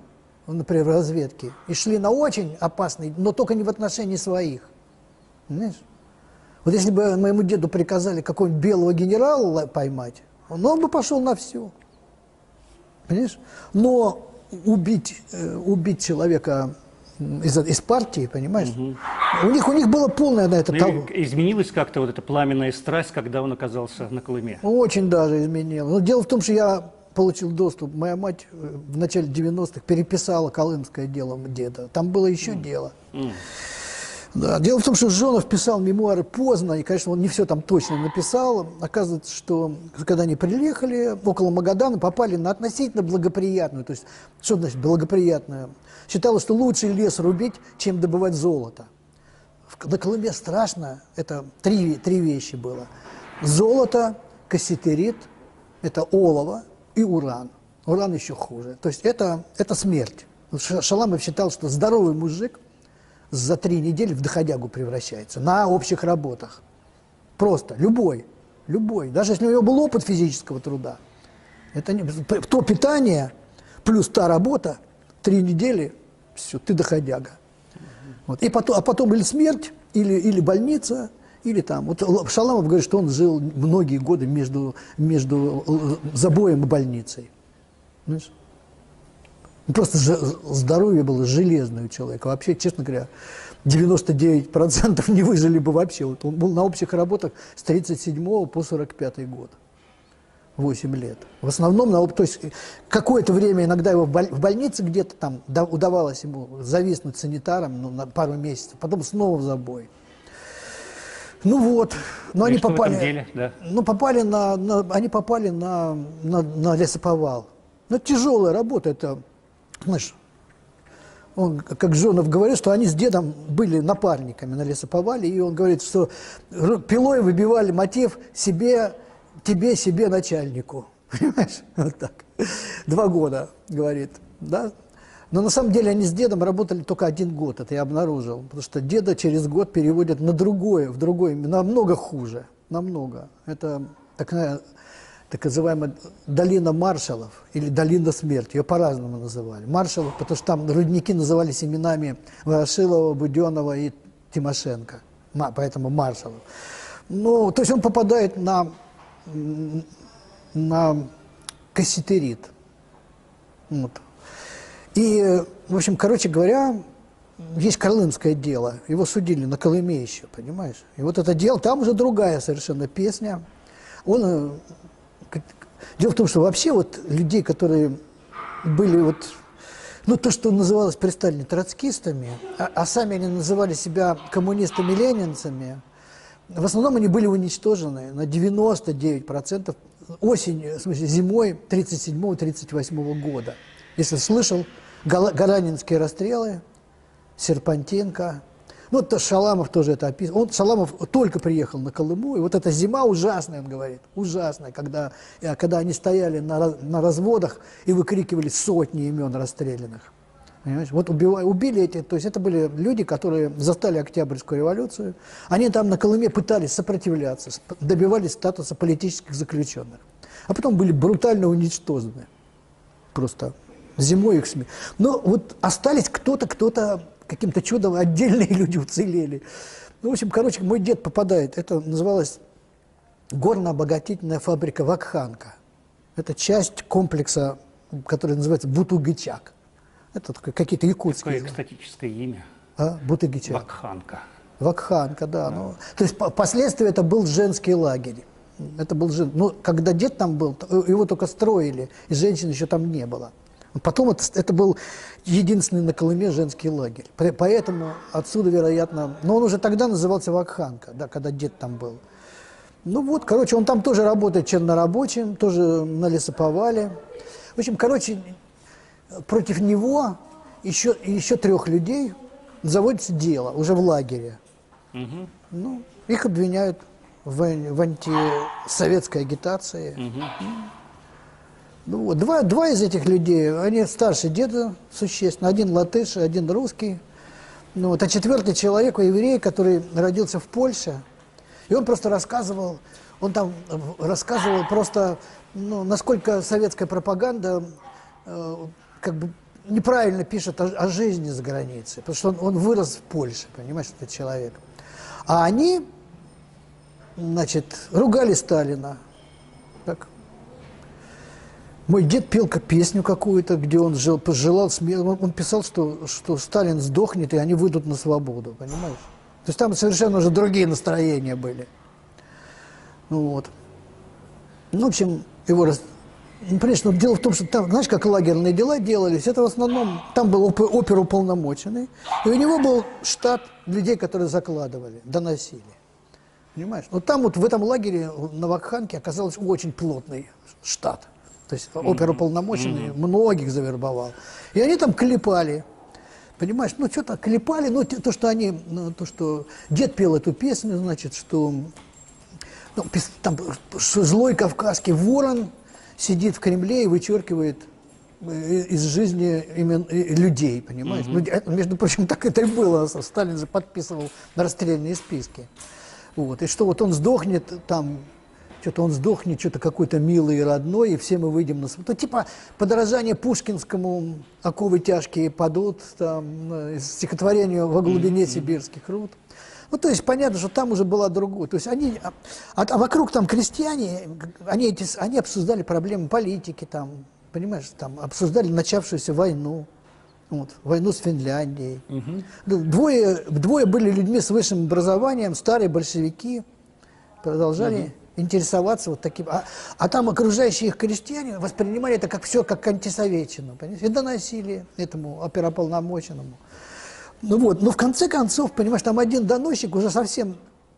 например, в разведке, и шли на очень опасный, но только не в отношении своих. Понимаешь? Вот если бы моему деду приказали какого-нибудь белого генерала поймать, он бы пошел на все. Понимаешь? Но убить человека из партии, понимаешь? У них было полное на это того. Изменилась как-то вот эта пламенная страсть, когда он оказался на Колыме? Очень даже изменилось. Но дело в том, что я получил доступ. Моя мать в начале 90-х переписала колымское дело деда. Там было еще дело. Да. Дело в том, что Жонов писал мемуары поздно, и, конечно, он не все там точно написал. Оказывается, что когда они приехали, около Магадана попали на относительно благоприятную, то есть, что значит благоприятную? Считалось, что лучше лес рубить, чем добывать золото. На Колыме страшно, это три вещи было. Золото, касситерит, это олово и уран. Уран еще хуже. То есть это смерть. Шаламов считал, что здоровый мужик за 3 недели в доходягу превращается на общих работах. Просто, любой. Даже если у него был опыт физического труда. Это не, то питание плюс та работа, 3 недели, все, ты доходяга. Вот. И потом или смерть, или больница, или там. Вот Шаламов говорит, что он жил многие годы между забоем и больницей. Знаешь? Просто здоровье было железное у человека. Вообще, честно говоря, 99% не выжили бы вообще. Вот он был на общих работах с 1937 по 1945 год. 8 лет. В основном, то есть какое-то время иногда его в больнице где-то там удавалось ему зависнуть санитаром на пару месяцев, потом снова в забой. Ну вот, но они попали, они попали на лесоповал. Но тяжелая работа, это, знаешь, он, как Жонов говорит, что они с дедом были напарниками на лесоповале, и он говорит, что пилой выбивали мотив себе, начальнику. Понимаешь? Вот так. 2 года, говорит, да? Но на самом деле они с дедом работали только 1 год, это я обнаружил, потому что деда через год переводят на другое, намного хуже, намного. Это такая так называемая долина маршалов или долина смерти, ее по-разному называли. Маршалов, потому что там рудники назывались именами Ворошилова, Буденова и Тимошенко, поэтому маршалов. Ну, то есть он попадает на касситерит. Вот. И, в общем, короче говоря, есть колымское дело, его судили на Колыме еще, понимаешь? И вот это дело, там уже другая совершенно песня. Дело в том, что вообще вот людей, которые были вот, ну то, что называлось при Сталине троцкистами, а сами они называли себя коммунистами-ленинцами, в основном они были уничтожены на 99% осенью, в смысле зимой 1937-1938 года. Если слышал, Гаранинские расстрелы, Серпантенко. Ну, то Шаламов тоже это описывал. Шаламов только приехал на Колыму, и вот эта зима ужасная, он говорит, ужасная, когда они стояли на разводах и выкрикивали сотни имен расстрелянных. Понимаешь? Вот убили эти, то есть это были люди, которые застали Октябрьскую революцию. Они там на Колыме пытались сопротивляться, добивались статуса политических заключенных. А потом были брутально уничтожены. Просто зимой их смерть. Но вот остались кто-то, каким-то чудом отдельные люди уцелели. Ну, в общем, короче, мой дед попадает, это называлась горно-обогатительная фабрика «Вакханка». Это часть комплекса, который называется Бутугичак. Это какие-то якутские. Какое экстатическое имя. Бутугичак. Вакханка. Вакханка, да. Ну, то есть, впоследствии это был женский лагерь. Это был ну, когда дед там был, его только строили, и женщин еще там не было. Потом это был единственный на Колыме женский лагерь. Поэтому отсюда, вероятно... Но он уже тогда назывался Вакханка, да, когда дед там был. Ну вот, короче, он там тоже работает чернорабочим, тоже на лесоповале. В общем, короче, против него еще 3 людей заводится дело уже в лагере. Ну, их обвиняют в антисоветской агитации. Ну, вот, два из этих людей, они старше деда существенно, один латыш, один русский. Ну, вот, а 4-й человек, еврей, который родился в Польше. И он просто рассказывал, просто, ну, насколько советская пропаганда как бы неправильно пишет о жизни за границей, потому что он вырос в Польше, понимаешь, этот человек. А они, значит, ругали Сталина. Так. Мой дед пел песню какую-то, где он пожелал смерти. Он писал, что Сталин сдохнет, и они выйдут на свободу, понимаешь? То есть там совершенно уже другие настроения были. Ну вот. Ну, в общем, его Ну, конечно, дело в том, что там, знаешь, как лагерные дела делались, это в основном, там был оперуполномоченный, и у него был штат людей, которые закладывали, доносили. Понимаешь? Но там вот в этом лагере на Вакханке оказался очень плотный штат. То есть оперуполномоченный многих завербовал. И они там клепали. Понимаешь, ну что-то клепали, но то, что они, то, что дед пел эту песню, значит, что ну, там злой кавказский ворон сидит в Кремле и вычеркивает из жизни людей, понимаешь? Ну, между прочим, так это и было. Сталин же подписывал расстрельные списки. Вот. И что вот он сдохнет там, что-то он сдохнет, что-то какой-то милый и родной, и все мы выйдем на свободу. Типа подражание пушкинскому «Оковы тяжкие падут», там, стихотворению «Во глубине сибирских руд». Ну, то есть понятно, что там уже была другая. То есть они, а вокруг там крестьяне, они обсуждали проблемы политики, там, понимаешь, там, обсуждали начавшуюся войну, вот, войну с Финляндией. Двое были людьми с высшим образованием, старые большевики, продолжали интересоваться вот таким. А там окружающие их крестьяне воспринимали это как все как антисоветчину, понимаешь, и доносили этому оперуполномоченному. Ну вот, но в конце концов, понимаешь, там один доносчик уже совсем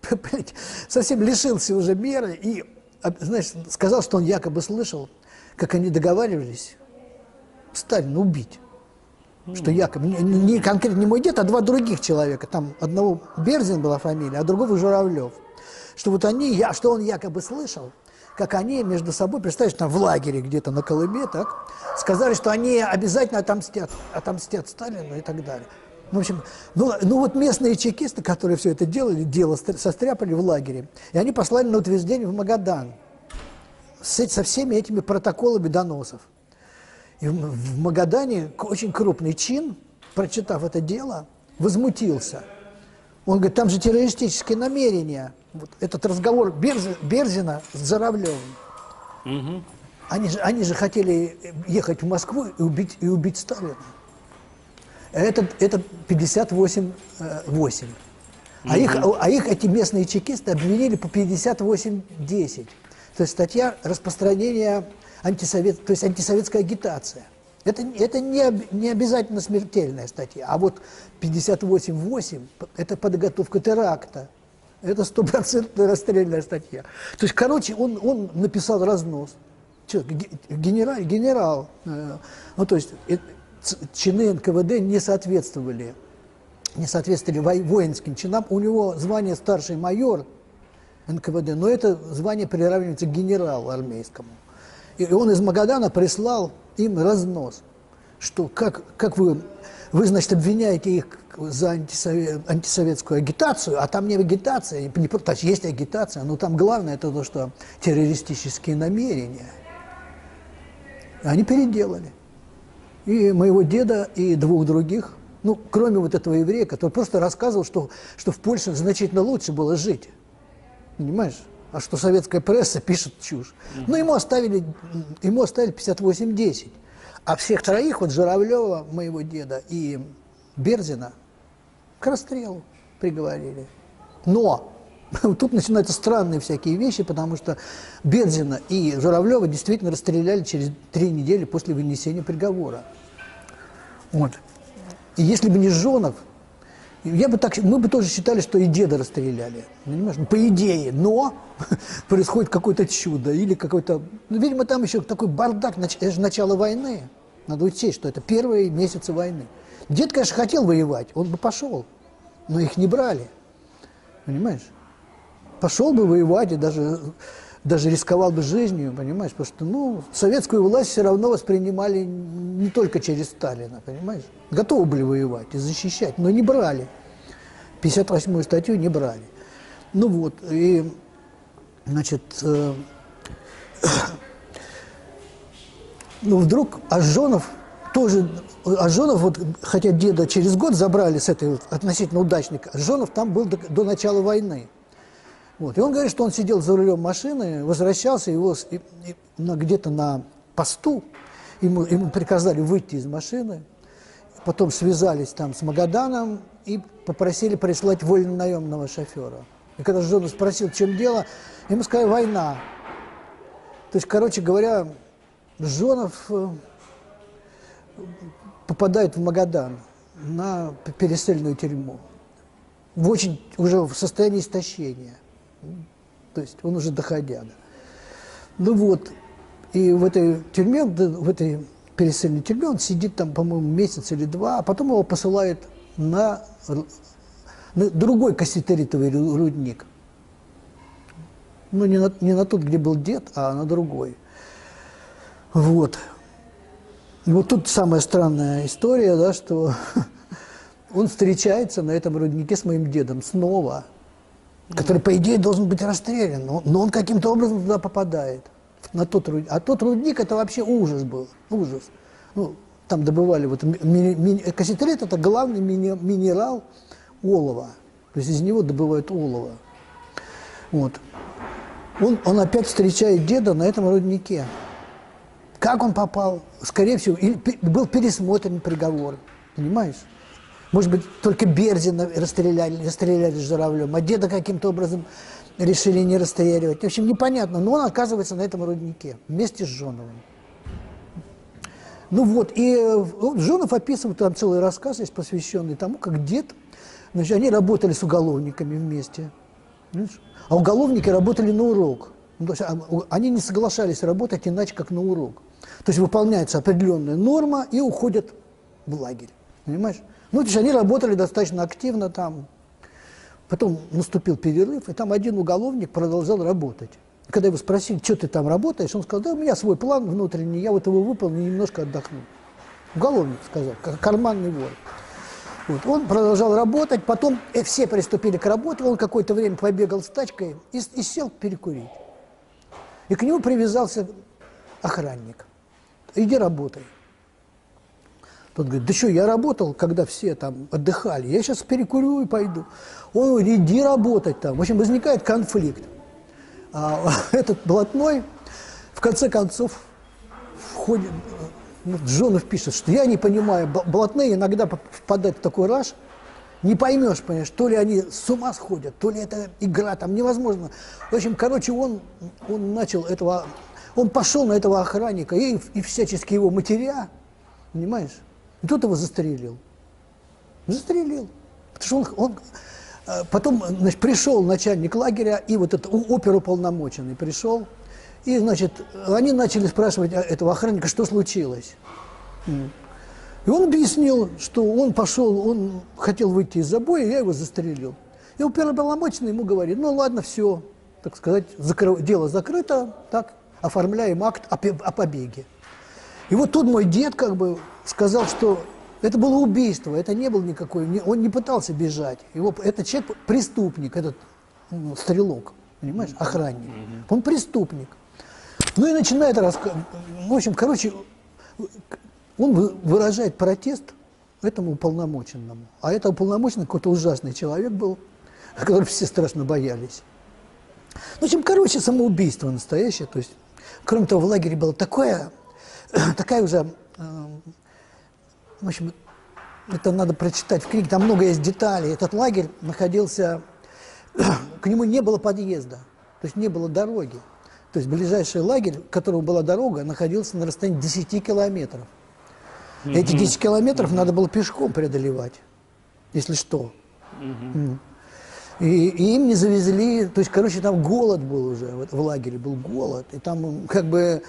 лишился уже меры и, знаешь, сказал, что он якобы слышал, как они договаривались Сталина убить. Что якобы, не конкретно не мой дед, а два других человека. Там одного Берзин была фамилия, а другого Журавлев. Что вот что он якобы слышал, как они между собой, представляешь, там в лагере где-то на Колыме, так, сказали, что они обязательно отомстят Сталину и так далее. Ну, в общем, ну вот местные чекисты, которые все это делали, дело состряпали в лагере, и они послали на утверждение в Магадан со всеми этими протоколами доносов. И в Магадане очень крупный чин, прочитав это дело, возмутился. Он говорит, там же террористические намерения. Вот этот разговор Берзина с Журавлевым. Они же хотели ехать в Москву и убить Сталина. Это 58-8. А их эти местные чекисты обвинили по 58-10. То есть статья распространения то есть антисоветская агитация. Это не обязательно смертельная статья. А вот 58-8 – это подготовка теракта. Это 100% расстрельная статья. То есть, короче, он написал разнос. Генерал. Ну, то есть, чины НКВД не соответствовали воинским чинам. У него звание старший майор НКВД, но это звание приравнивается к генералу армейскому. И он из Магадана прислал им разнос, что как вы значит, обвиняете их за антисоветскую агитацию, а там не агитация, то есть есть агитация, но там главное это то, что террористические намерения. Они переделали. И моего деда, и двух других, ну, кроме вот этого еврея, который просто рассказывал, что в Польше значительно лучше было жить. Понимаешь? А что советская пресса пишет чушь. Но ему оставили 58-10. А всех троих, вот Журавлева, моего деда, и Берзина, к расстрелу приговорили. Но тут начинаются странные всякие вещи, потому что Берзина и Журавлева действительно расстреляли через 3 недели после вынесения приговора. Вот. И если бы не Жонов, мы бы тоже считали, что и деда расстреляли. Понимаешь? Ну, по идее, но происходит какое-то чудо или какой-то... Ну, видимо, там еще такой бардак, это же начало войны. Надо учесть, что это первые месяцы войны. Дед, конечно, хотел воевать, он бы пошел, но их не брали. Понимаешь? Пошел бы воевать и даже рисковал бы жизнью, понимаешь? Потому что, ну, советскую власть все равно воспринимали не только через Сталина, понимаешь? Готовы были воевать и защищать, но не брали. 58-ю статью не брали. Ну вот, и, значит, ну вдруг Жонов тоже Ажонов, вот, хотя деда через год забрали с этой вот относительно удачной, Ажонов там был до начала войны. Вот. И он говорит, что он сидел за рулем машины, возвращался, его где-то на посту, ему приказали выйти из машины, потом связались там с Магаданом и попросили прислать вольнонаемного шофера. И когда Ажонов спросил, в чем дело, ему сказали, война. То есть, короче говоря, Ажонов попадает в Магадан на пересыльную тюрьму. Уже в состоянии истощения. То есть он уже доходяга. Ну вот, и в этой тюрьме, в этой пересыльной тюрьме он сидит там, по-моему, месяц или два, а потом его посылают на другой касситеритовый рудник. Ну, не на тот, где был дед, а на другой. Вот. И вот тут самая странная история, да, что он встречается на этом руднике с моим дедом снова, который, по идее, должен быть расстрелян, но он каким-то образом туда попадает. На тот рудник. А тот рудник – это вообще ужас был, ужас. Ну, там добывали, вот, касситерит – это главный минерал олова, то есть из него добывают олово. Вот. Он опять встречает деда на этом руднике. Как он попал? Скорее всего, был пересмотрен приговор, понимаешь? Может быть, только Берзина расстреляли с Журавлем, а деда каким-то образом решили не расстреливать. В общем, непонятно, но он оказывается на этом руднике вместе с Жоновым. Ну вот, и Жонов описывает, там целый рассказ есть, посвященный тому, как дед, значит, они работали с уголовниками вместе, понимаешь? А уголовники работали на урок. То есть они не соглашались работать иначе, как на урок. То есть выполняется определенная норма и уходят в лагерь. Понимаешь? Ну, то есть они работали достаточно активно там. Потом наступил перерыв, и там один уголовник продолжал работать. И когда его спросили, что ты там работаешь, он сказал, да, у меня свой план внутренний, я вот его выполню и немножко отдохну. Уголовник сказал, карманный вор. Вот. Он продолжал работать, потом все приступили к работе, он какое-то время побегал с тачкой и сел перекурить. И к нему привязался охранник. Иди работай. Тот говорит, да что, я работал, когда все там отдыхали, я сейчас перекурю и пойду. Он говорит, иди работать там. В общем, возникает конфликт. А этот блатной, в конце концов, входит, Жонов пишет, что я не понимаю, блатные иногда впадают в такой раж, не поймешь, понимаешь, то ли они с ума сходят, то ли это игра, там невозможно. В общем, короче, он пошел на этого охранника и всячески его матеря, понимаешь, и тот его застрелил. Застрелил. Потому что потом, значит, пришел начальник лагеря, и вот этот оперуполномоченный пришел, и, значит, они начали спрашивать этого охранника, что случилось. И он объяснил, что он пошел, он хотел выйти из забоя, я его застрелил. И оперуполномоченный ему говорит, ну ладно, все, так сказать, дело закрыто, так, оформляем акт о побеге. И вот тут мой дед как бы сказал, что это было убийство, это не был никакой, он не пытался бежать. Этот человек преступник, этот стрелок, понимаешь, охранник. Он преступник. Ну и начинает рассказывать. В общем, короче, он выражает протест этому уполномоченному. А это уполномоченный какой-то ужасный человек был, которого все страшно боялись. В общем, короче, самоубийство настоящее. То есть, кроме того, в лагере было такая уже... В общем, это надо прочитать в книге, там много есть деталей. Этот лагерь находился... К нему не было подъезда, то есть не было дороги. То есть ближайший лагерь, к которому была дорога, находился на расстоянии 10 километров. Эти 10 километров надо было пешком преодолевать, если что. И им не завезли, то есть, короче, там голод был уже, в лагере был голод, и там как бы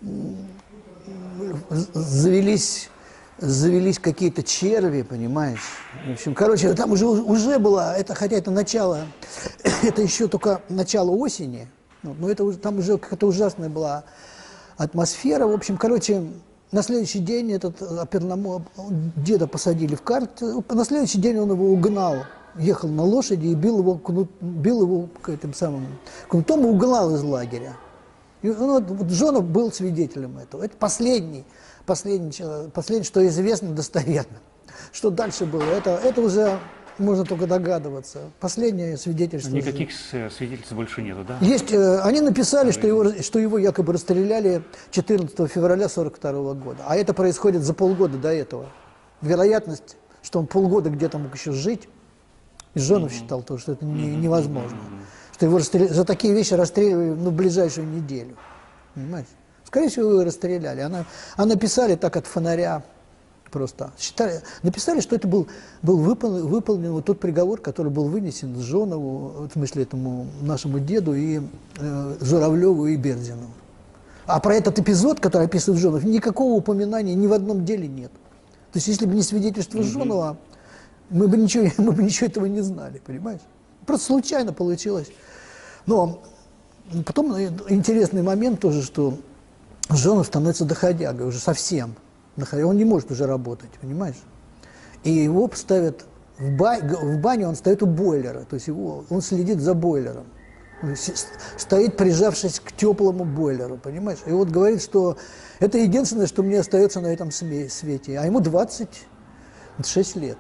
завелись какие-то черви, понимаешь. В общем, короче, там уже было, хотя это начало, это еще только начало осени, но это там уже какая-то ужасная была атмосфера. В общем, короче, на следующий день деда посадили в карт, на следующий день он его угнал, ехал на лошади и бил его этим самым кнутом и угнал из лагеря. И вот Жонов был свидетелем этого. Это последний последнее, что известно достоверно. Что дальше было, это уже можно только догадываться. Последнее свидетельство. Никаких свидетельств больше нету, да? Есть, они написали, что его якобы расстреляли 14 февраля 1942 года. А это происходит за полгода до этого. Вероятность, что он полгода где-то мог еще жить, и Жонов считал, что это невозможно. Что его за такие вещи расстреливали в ближайшую неделю. Понимаете? Скорее всего, его расстреляли. А написали так от фонаря. Просто написали, что это был выполнен вот тот приговор, который был вынесен Жонову, в смысле этому нашему деду, и Журавлеву, и Берзину. А про этот эпизод, который описывает Жонов, никакого упоминания ни в одном деле нет. То есть, если бы не свидетельство Жонова, мы бы ничего этого не знали, понимаешь? Просто случайно получилось. Но потом интересный момент тоже, что Жонов становится доходягой уже совсем. Он не может уже работать, понимаешь? И его ставят в баню, он стоит у бойлера, то есть он следит за бойлером. Стоит, прижавшись к теплому бойлеру, понимаешь? И вот говорит, что это единственное, что мне остается на этом свете. А ему 26 лет.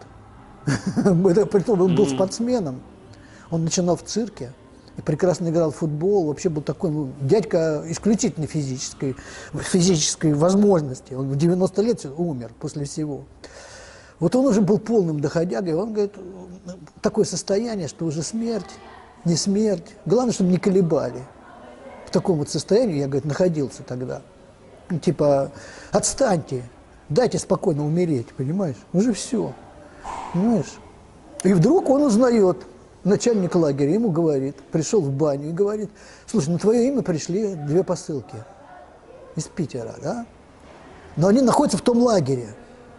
Притом он был спортсменом. Он начинал в цирке. И прекрасно играл в футбол, вообще был такой дядька исключительно физической возможности. Он в 90 лет умер после всего. Вот он уже был полным доходягой, он говорит, такое состояние, что уже смерть, не смерть. Главное, чтобы не колебали. В таком вот состоянии я, говорит, находился тогда. Типа, отстаньте, дайте спокойно умереть, понимаешь? Уже все, понимаешь? И вдруг он узнает. Начальник лагеря ему говорит, пришел в баню и говорит, слушай, на твое имя пришли 2 посылки из Питера, да? Но они находятся в том лагере,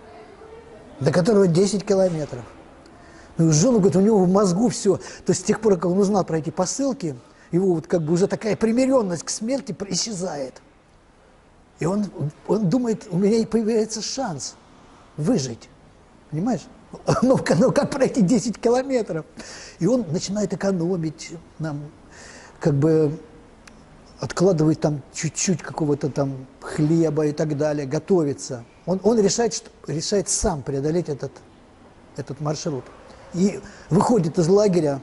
до которого 10 километров. Ну, Жонов, говорит, у него в мозгу все. То есть с тех пор, как он узнал про эти посылки, его вот как бы уже такая примиренность к смерти исчезает. И он думает, у меня появляется шанс выжить, понимаешь? Ну, как пройти 10 километров? И он начинает экономить, как бы откладывать там чуть-чуть какого-то там хлеба и так далее, готовится. Он решает сам преодолеть этот маршрут. И выходит из лагеря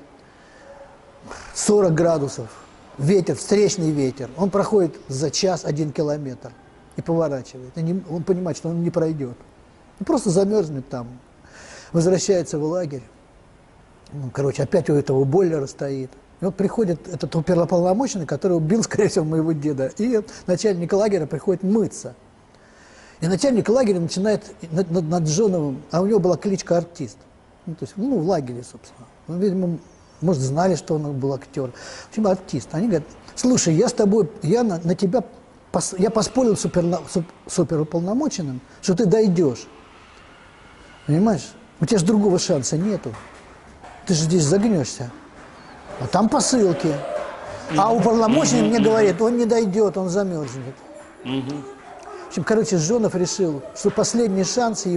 40 градусов, ветер, встречный ветер. Он проходит за час 1 километр и поворачивает. Он понимает, что он не пройдет. Он просто замерзнет там. Возвращается в лагерь, короче, опять у этого бойлера стоит. И вот приходит этот оперуполномоченный, который убил, скорее всего, моего деда, и начальник лагеря приходит мыться. И начальник лагеря начинает над Жоновым, а у него была кличка «Артист». То есть, в лагере, собственно. Ну, видимо, может, знали, что он был актер. В общем, артист. Они говорят, слушай, я с тобой, я на тебя, я поспорил с оперуполномоченным, что ты дойдешь. Понимаешь? У тебя же другого шанса нету. Ты же здесь загнешься. А там посылки. А уполномоченный мне говорит, он не дойдет, он замерзнет. В общем, короче, Жонов решил, что последний шанс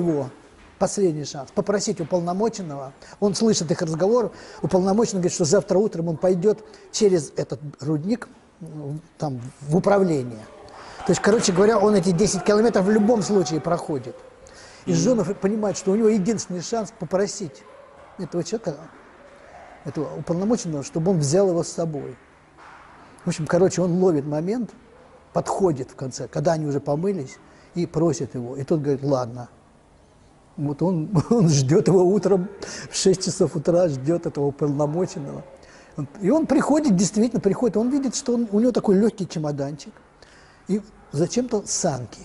попросить уполномоченного. Он слышит их разговор, уполномоченный говорит, что завтра утром он пойдет через этот рудник там, в управление. То есть, короче говоря, он эти 10 километров в любом случае проходит. И Жонов понимает, что у него единственный шанс попросить этого человека, этого уполномоченного, чтобы он взял его с собой. В общем, короче, он ловит момент, подходит в конце, когда они уже помылись, и просит его. И тот говорит, ладно. Вот он ждет его утром, в 6 часов утра ждет этого уполномоченного. И он приходит, действительно приходит, он видит, что у него такой легкий чемоданчик, и зачем-то санки.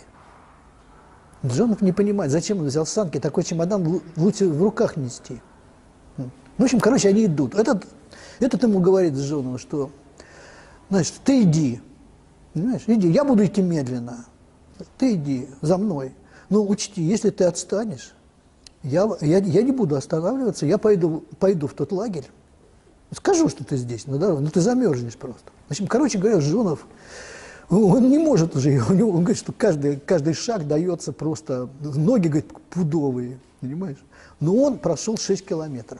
Жонов не понимает, зачем он взял санки, такой чемодан лучше в руках нести. В общем, короче, они идут. Этот ему говорит Жонову, что, значит, ты иди, понимаешь, иди, я буду идти медленно, ты иди за мной. Но учти, если ты отстанешь, я не буду останавливаться, я пойду в тот лагерь, скажу, что ты здесь, на дороге, но ты замерзнешь просто. В общем, короче говоря, Жонов, он не может уже, он говорит, что каждый шаг дается просто, ноги, говорит, пудовые, понимаешь? Но он прошел 6 километров.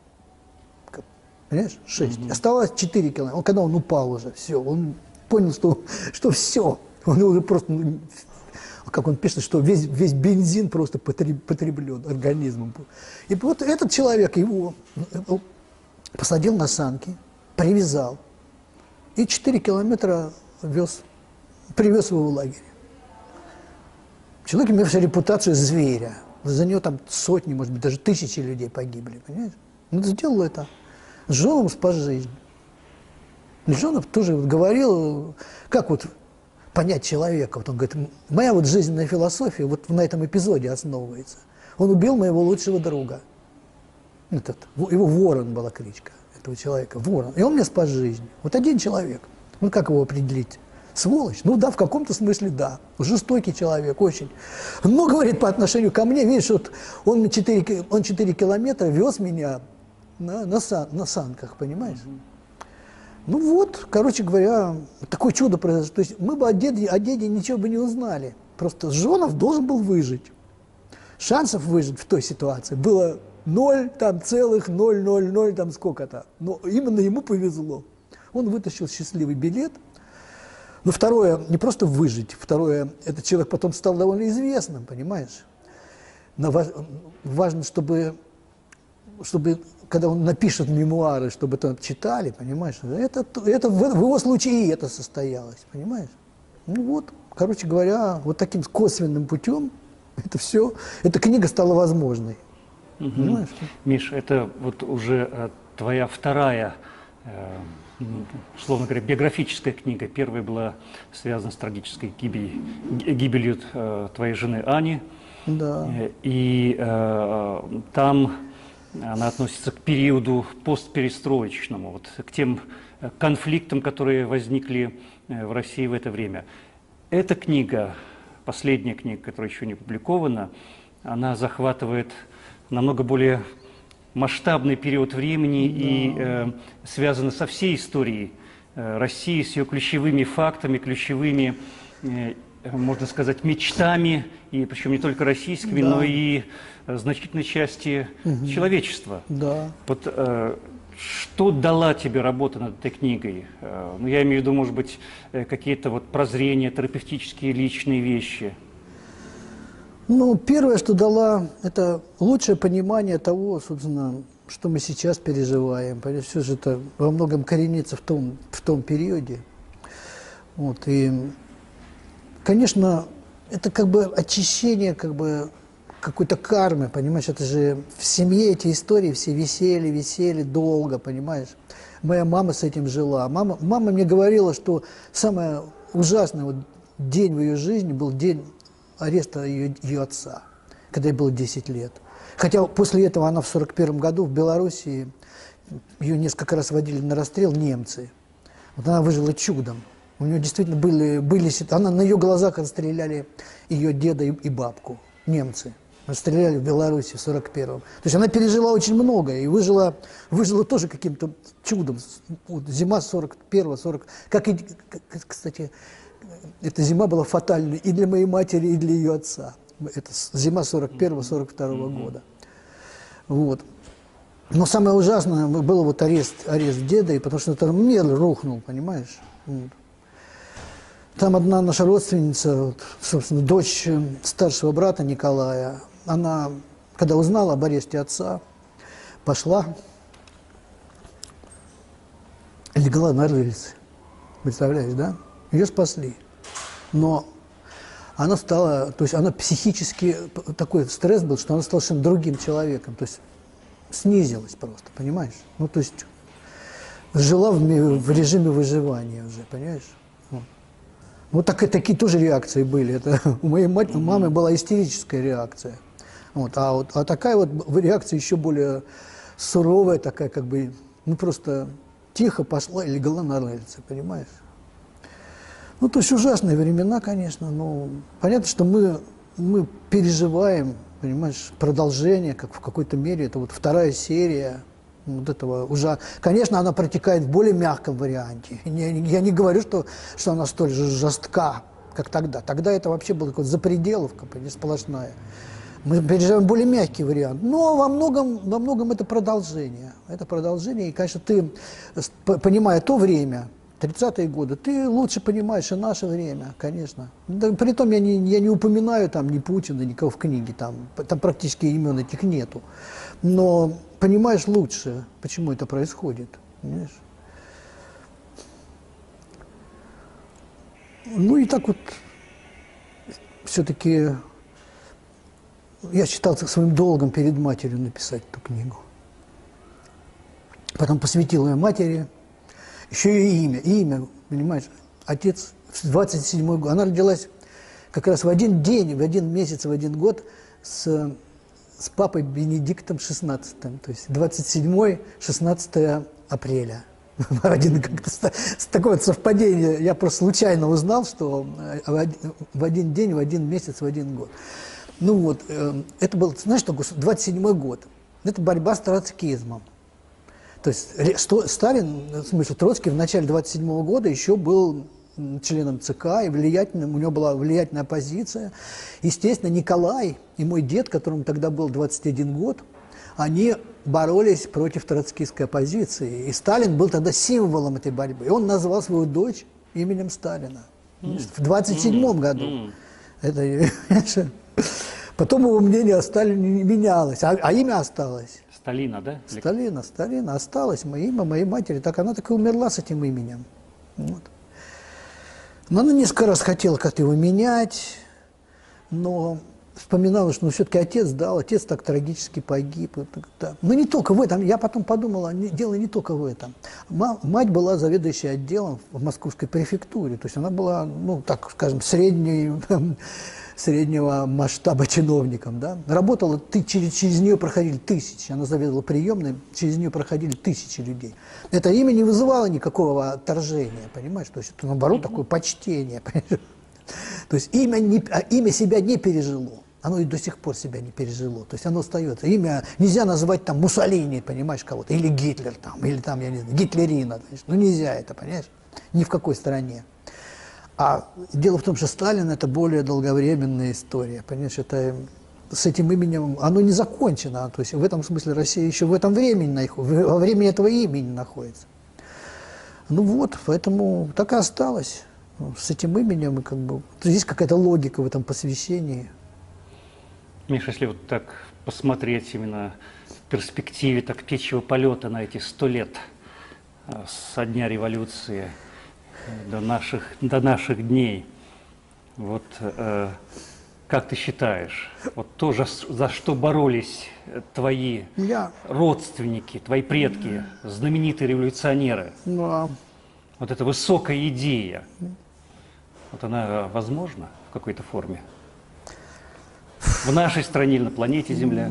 Понимаешь? 6. Оставалось 4 километра. Когда он упал уже, все, он понял, что все. Он уже просто, как он пишет, что весь бензин просто потреблен организмом. И вот этот человек его посадил на санки, привязал и 4 километра привез его в лагерь. Человек, имевший репутацию зверя. За него там сотни, может быть, даже тысячи людей погибли, понимаешь? Он сделал это. Жонов спас жизнь. И Жонов тоже вот говорил, как вот понять человека. Вот он говорит, моя вот жизненная философия вот на этом эпизоде основывается. Он убил моего лучшего друга. Его Ворон была кличка этого человека. Ворон. И он мне спас жизнь. Вот один человек. Ну как его определить? Сволочь? Ну да, в каком-то смысле да. Жестокий человек, очень. Но, говорит, по отношению ко мне, видишь, вот он 4 километра вез меня на санках, понимаешь? Ну вот, короче говоря, такое чудо произошло. То есть мы бы о деде ничего бы не узнали. Просто Жонов должен был выжить. Шансов выжить в той ситуации было 0,000, там сколько-то. Но именно ему повезло. Он вытащил счастливый билет. Но второе, не просто выжить, второе, этот человек потом стал довольно известным, понимаешь? Но важно, чтобы когда он напишет мемуары, чтобы это читали, понимаешь? Это в его случае и это состоялось, понимаешь? Ну вот, короче говоря, вот таким косвенным путем это все, эта книга стала возможной. Понимаешь? Миш, это вот уже твоя вторая, условно говоря, биографическая книга. Первая была связана с трагической гибелью твоей жены Ани. Да. И там она относится к периоду постперестроечному, вот, к тем конфликтам, которые возникли в России в это время. Эта книга, последняя книга, которая еще не опубликована, она захватывает намного более масштабный период времени и связана со всей историей России, с ее ключевыми фактами, ключевыми, можно сказать, мечтами, и причем не только российскими, но и значительной части человечества. Да. Вот что дала тебе работа над этой книгой? Ну, я имею в виду, может быть, какие-то вот прозрения, терапевтические, личные вещи. Ну, первое, что дала, это лучшее понимание того, собственно, что мы сейчас переживаем. Все же это во многом коренится в том периоде. Вот, и, конечно, это как бы очищение какой-то кармы, понимаешь? Это же в семье эти истории все висели долго, понимаешь? Моя мама с этим жила. Мама мне говорила, что самый ужасный вот день в ее жизни был день ареста ее отца, когда ей было 10 лет. Хотя после этого она в 1941 году в Белоруссии, ее несколько раз водили на расстрел немцы. Вот она выжила чудом. У нее действительно были на ее глазах расстреляли ее деда и бабку, немцы. Расстреляли в Беларуси в 1941-м. То есть она пережила очень многое и выжила тоже каким-то чудом. Вот зима 41-40. Кстати, эта зима была фатальной и для моей матери, и для ее отца. Это зима 41-42 года. Вот. Но самое ужасное было вот арест деда, потому что там мир рухнул, понимаешь? Вот. Там одна наша родственница, вот, собственно, дочь старшего брата Николая, она, когда узнала об аресте отца, пошла, легла на рельсы. Представляешь, да? Ее спасли. Но она стала, то есть она психически, такой стресс был, что она стала совершенно другим человеком. То есть снизилась просто, понимаешь? Ну, то есть жила в режиме выживания уже, понимаешь? Вот такие тоже реакции были. Это, у моей мамы была истерическая реакция. Вот, а такая вот реакция еще более суровая, такая как бы, ну просто тихо пошла и легла на рельсы, понимаешь? Ну, то есть ужасные времена, конечно, но понятно, что мы переживаем, понимаешь, продолжение, как в какой-то мере, это вот вторая серия вот этого уже. Конечно, она протекает в более мягком варианте. Я не говорю, что она столь же жестка, как тогда. Тогда это вообще была какая-то запределовка, сплошная. Мы переживаем более мягкий вариант. Но во многом это продолжение. Это продолжение. И, конечно, ты, понимая то время, 30-е годы, ты лучше понимаешь и наше время, конечно. Да, притом я не упоминаю там ни Путина, никого в книге, там практически имен этих нету. Но понимаешь лучше, почему это происходит, понимаешь? Ну и так вот, все-таки я считал своим долгом перед матерью написать эту книгу. Потом посвятил ее матери, еще и имя, понимаешь, отец в 27-й год, она родилась как раз в один день, в один месяц, в один год с папой Бенедиктом XVI, то есть 27-16 апреля. Как-то такое совпадение, я просто случайно узнал, что в один день, в один месяц, в один год. Ну вот, это был, знаешь, что 27-й год, это борьба с троцкизмом. То есть Сталин, в смысле Троцкий, в начале 27-го года еще был членом ЦК, и влиятельным, у него была влиятельная позиция. Естественно, Николай и мой дед, которому тогда был 21 год, они боролись против троцкистской оппозиции. И Сталин был тогда символом этой борьбы. И он назвал свою дочь именем Сталина. В 27-м году. Это, потом его мнение о Сталине не менялось, а имя осталось. Сталина, да? Сталина. Осталось имя моей матери. Так она так и умерла с этим именем. Вот. Но она несколько раз хотела как-то его менять, но вспоминала, что все-таки отец так трагически погиб. Но не только в этом. Я потом подумала, дело не только в этом. Мать была заведующей отделом в Московской префектуре. То есть она была, ну, так скажем, среднего масштаба чиновником, да, работала, через нее проходили тысячи, она заведовала приемной, через нее проходили тысячи людей. Это имя не вызывало никакого отторжения, понимаешь, то есть это, наоборот, такое почтение, понимаешь? То есть имя себя не пережило, оно и до сих пор себя не пережило, то есть оно остается. Имя нельзя называть там Муссолини, понимаешь, кого-то, или Гитлер, там, или там, я не знаю, Гитлерина, ну нельзя это, понимаешь, ни в какой стране. А дело в том, что Сталин – это более долговременная история, понимаешь, это с этим именем, оно не закончено, то есть в этом смысле Россия еще в этом времени, во времени этого имени находится. Ну вот, поэтому так и осталось с этим именем, и как бы, есть какая-то логика в этом посвящении. Миша, если вот так посмотреть именно в перспективе так птичьего полета на эти 100 лет со дня революции до наших дней. Вот как ты считаешь, вот то, за что боролись твои родственники, твои предки, знаменитые революционеры, вот эта высокая идея, вот она возможна в какой-то форме? В нашей стране или на планете Земля?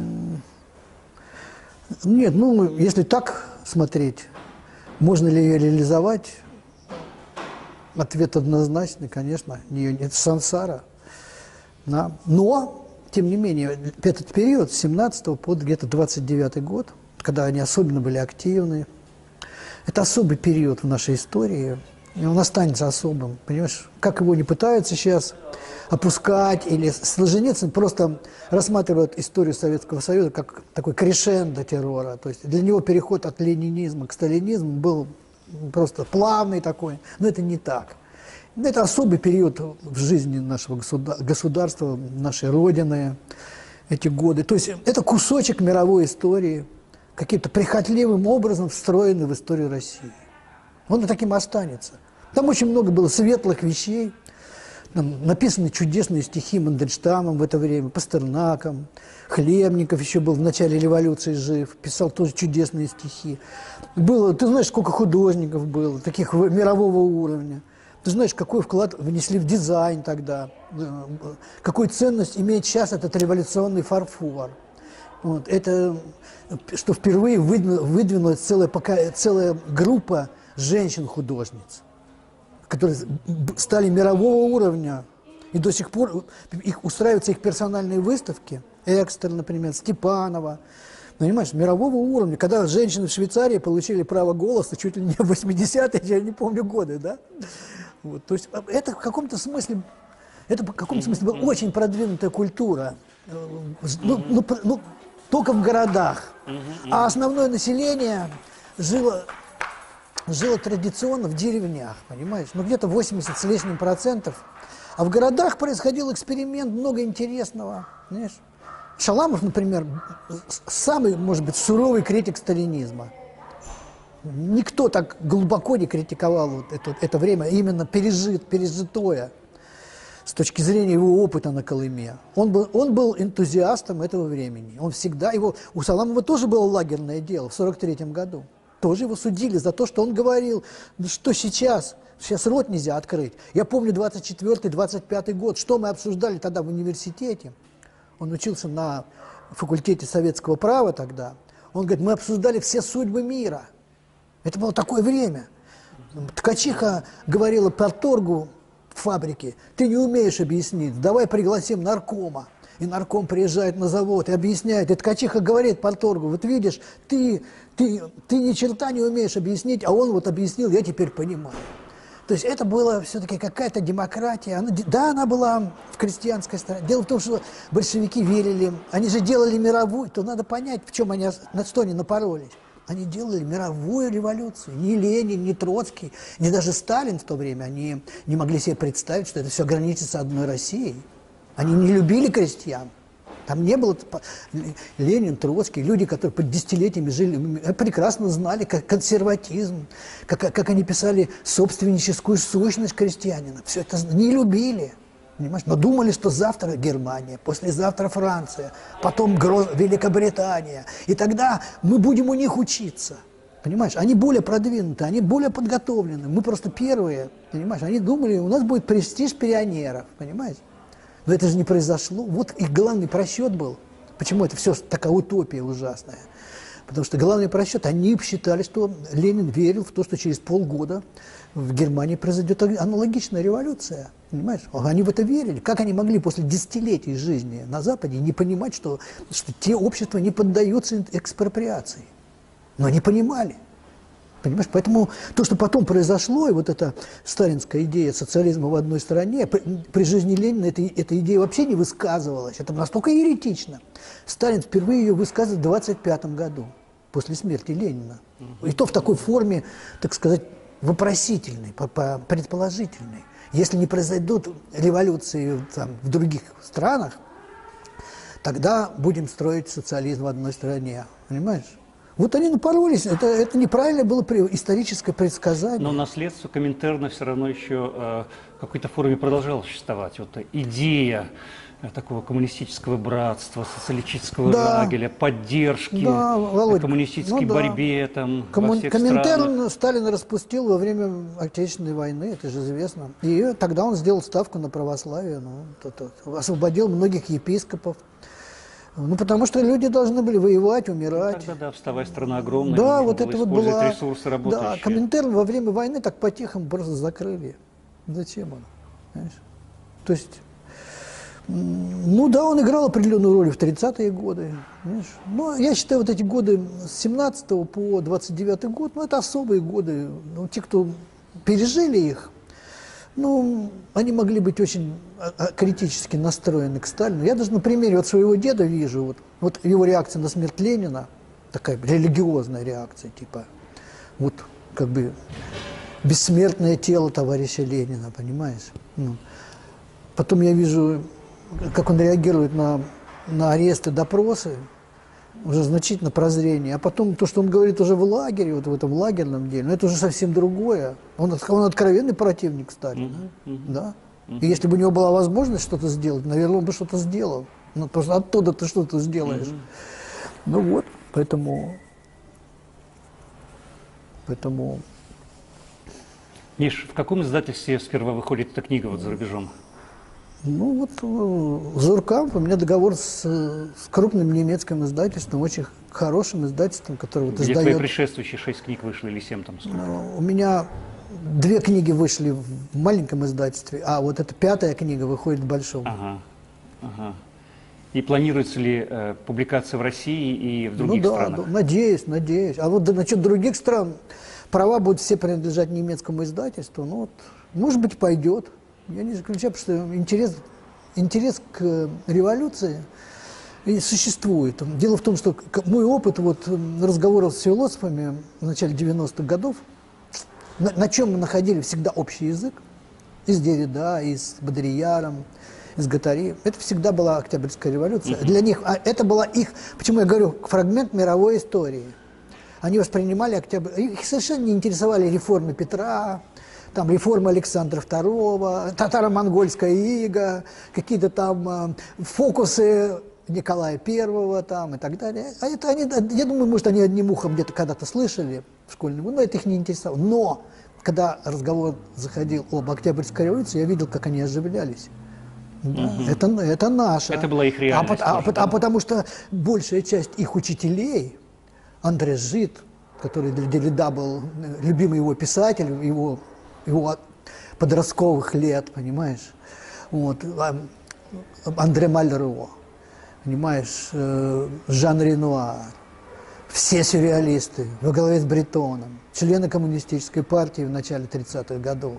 Нет, ну, если так смотреть, можно ли ее реализовать? Ответ однозначный, конечно, это сансара. Да. Но, тем не менее, этот период с 17 по где-то 29 год, когда они особенно были активны, это особый период в нашей истории, и он останется особым, понимаешь? Как его не пытаются сейчас опускать, или Солженицын просто рассматривает историю Советского Союза как такой крешендо террора, то есть для него переход от ленинизма к сталинизму был просто плавный такой, но это не так. Это особый период в жизни нашего государства, нашей Родины, эти годы. То есть это кусочек мировой истории, каким-то прихотливым образом встроенный в историю России. Он и таким останется. Там очень много было светлых вещей, там написаны чудесные стихи Мандельштамом в это время, Пастернаком, Хлебников еще был в начале революции жив, писал тоже чудесные стихи. Было, ты знаешь, сколько художников было, таких мирового уровня. Ты знаешь, какой вклад внесли в дизайн тогда, какую ценность имеет сейчас этот революционный фарфор. Вот, это, что впервые выдвинулась целая группа женщин-художниц, которые стали мирового уровня, и до сих пор устраиваются их персональные выставки. Экстер, например, Степанова, понимаешь, мирового уровня. Когда женщины в Швейцарии получили право голоса чуть ли не в 80-е, я не помню годы, да? Вот, то есть это в каком-то смысле была очень продвинутая культура, только в городах. А основное население жило жило традиционно в деревнях, понимаешь? Ну, где-то 80 с лишним процентов. А в городах происходил эксперимент, много интересного, знаешь. Шаламов, например, самый, может быть, суровый критик сталинизма. Никто так глубоко не критиковал вот это время, именно пережитое, с точки зрения его опыта на Колыме. Он был энтузиастом этого времени. Он всегда у Шаламова тоже было лагерное дело в 1943 году. Тоже его судили за то, что он говорил, ну что сейчас рот нельзя открыть. Я помню 24-25 год, что мы обсуждали тогда в университете. Он учился на факультете советского права тогда. Он говорит, мы обсуждали все судьбы мира. Это было такое время. Ткачиха говорила парторгу в фабрике, ты не умеешь объяснить, давай пригласим наркома. И нарком приезжает на завод и объясняет. И ткачиха говорит парторгу, вот видишь, ты ни черта не умеешь объяснить, а он вот объяснил, я теперь понимаю. То есть это была все-таки какая-то демократия. Она была в крестьянской стране. Дело в том, что большевики верили, они же делали мировую, то надо понять, в чем они, на что они напоролись. Они делали мировую революцию. Ни Ленин, ни Троцкий, ни даже Сталин в то время, они не могли себе представить, что это все ограничится одной Россией. Они не любили крестьян. Там не было Ленин, Троцкий, люди, которые под десятилетиями жили, прекрасно знали, как консерватизм, как они писали собственническую сущность крестьянина. Все это не любили, понимаешь? Но думали, что завтра Германия, послезавтра Франция, потом Великобритания. И тогда мы будем у них учиться. Понимаешь, они более продвинуты, они более подготовлены. Мы просто первые, понимаешь? Они думали, у нас будет престиж пионеров, понимаешь? Но это же не произошло. Вот их главный просчет был. Почему это все такая утопия ужасная? Потому что главный просчет, они считали, что Ленин верил в то, что через полгода в Германии произойдет аналогичная революция. Понимаешь? Они в это верили. Как они могли после десятилетий жизни на Западе не понимать, что те общества не поддаются экспроприации? Но они понимали. Понимаешь? Поэтому то, что потом произошло, и вот эта сталинская идея социализма в одной стране, при жизни Ленина эта идея вообще не высказывалась. Это настолько еретично. Сталин впервые ее высказывает в 1925 году, после смерти Ленина. И то в такой форме, так сказать, вопросительной, предположительной. Если не произойдут революции там, в других странах, тогда будем строить социализм в одной стране. Понимаешь? Вот они напоролись, это неправильно было историческое предсказание. Но наследство Коминтерна все равно еще в какой-то форме продолжало существовать. Вот идея такого коммунистического братства, социалистического лагеря, поддержки коммунистической борьбе там, во всех Коминтерн странах. Сталин распустил во время Отечественной войны, это же известно. И тогда он сделал ставку на православие, освободил многих епископов. Ну, потому что люди должны были воевать, умирать. Ну, тогда, да, вставая страна огромная, да, вот это вот была... ресурсы работающие. Да, Коминтерн во время войны так по-тихому просто закрыли. Зачем он? Понимаешь? То есть, ну да, он играл определенную роль в 30-е годы. Понимаешь? Но я считаю, вот эти годы с 17 по 29 год, ну, это особые годы. Ну, те, кто пережили их, ну, они могли быть очень критически настроены к Сталину. Я даже на примере вот своего деда вижу, вот его реакция на смерть Ленина, такая религиозная реакция, типа, вот как бы бессмертное тело товарища Ленина, понимаешь? Ну. Потом я вижу, как он реагирует на аресты, допросы, уже значительно прозрение. А потом то, что он говорит уже в лагере, вот в этом лагерном деле, ну, это уже совсем другое. Он откровенный противник Сталина. Да? И если бы у него была возможность что-то сделать, наверное, он бы что-то сделал. Ну, просто оттуда ты что-то сделаешь. Ну вот, поэтому... Миш, в каком издательстве сперва выходит эта книга вот за рубежом? Ну вот Зуркамп, у меня договор с крупным немецким издательством, очень хорошим издательством, которое вот Где твои предшествующие 6 книг вышли или 7 там? У меня 2 книги вышли в маленьком издательстве, а вот эта 5-я книга выходит в большом. Ага. И планируется ли публикация в России и в других странах? Да, надеюсь. А вот насчет других стран права будут все принадлежать немецкому издательству, ну вот, может быть, пойдет. Я не исключаю, потому что интерес к революции существует. Дело в том, что мой опыт разговоров с философами в начале 90-х годов, на чем мы находили всегда общий язык, и с Derrida, и с Бодрийяром, и с Гаттари. Это всегда была Октябрьская революция. Для них, это была их, почему я говорю, фрагмент мировой истории. Они воспринимали Октябрь, их совершенно не интересовали реформы Петра, там реформы Александра II, татаро-монгольская ига, какие-то там фокусы Николая I там, и так далее. А это они, я думаю, может, они одним ухом где-то когда-то слышали в школьном, но это их не интересовало. Но когда разговор заходил об Октябрьской революции, я видел, как они оживлялись. Да, это наше. Это была их реальность. Потому что большая часть их учителей, Андре Жид, который для Derrida был любимый его писатель, его подростковых лет, понимаешь, вот, Андре Мальрео, понимаешь, Жан Ренуар, все сюрреалисты во главе с Бретоном, члены коммунистической партии в начале 30-х годов.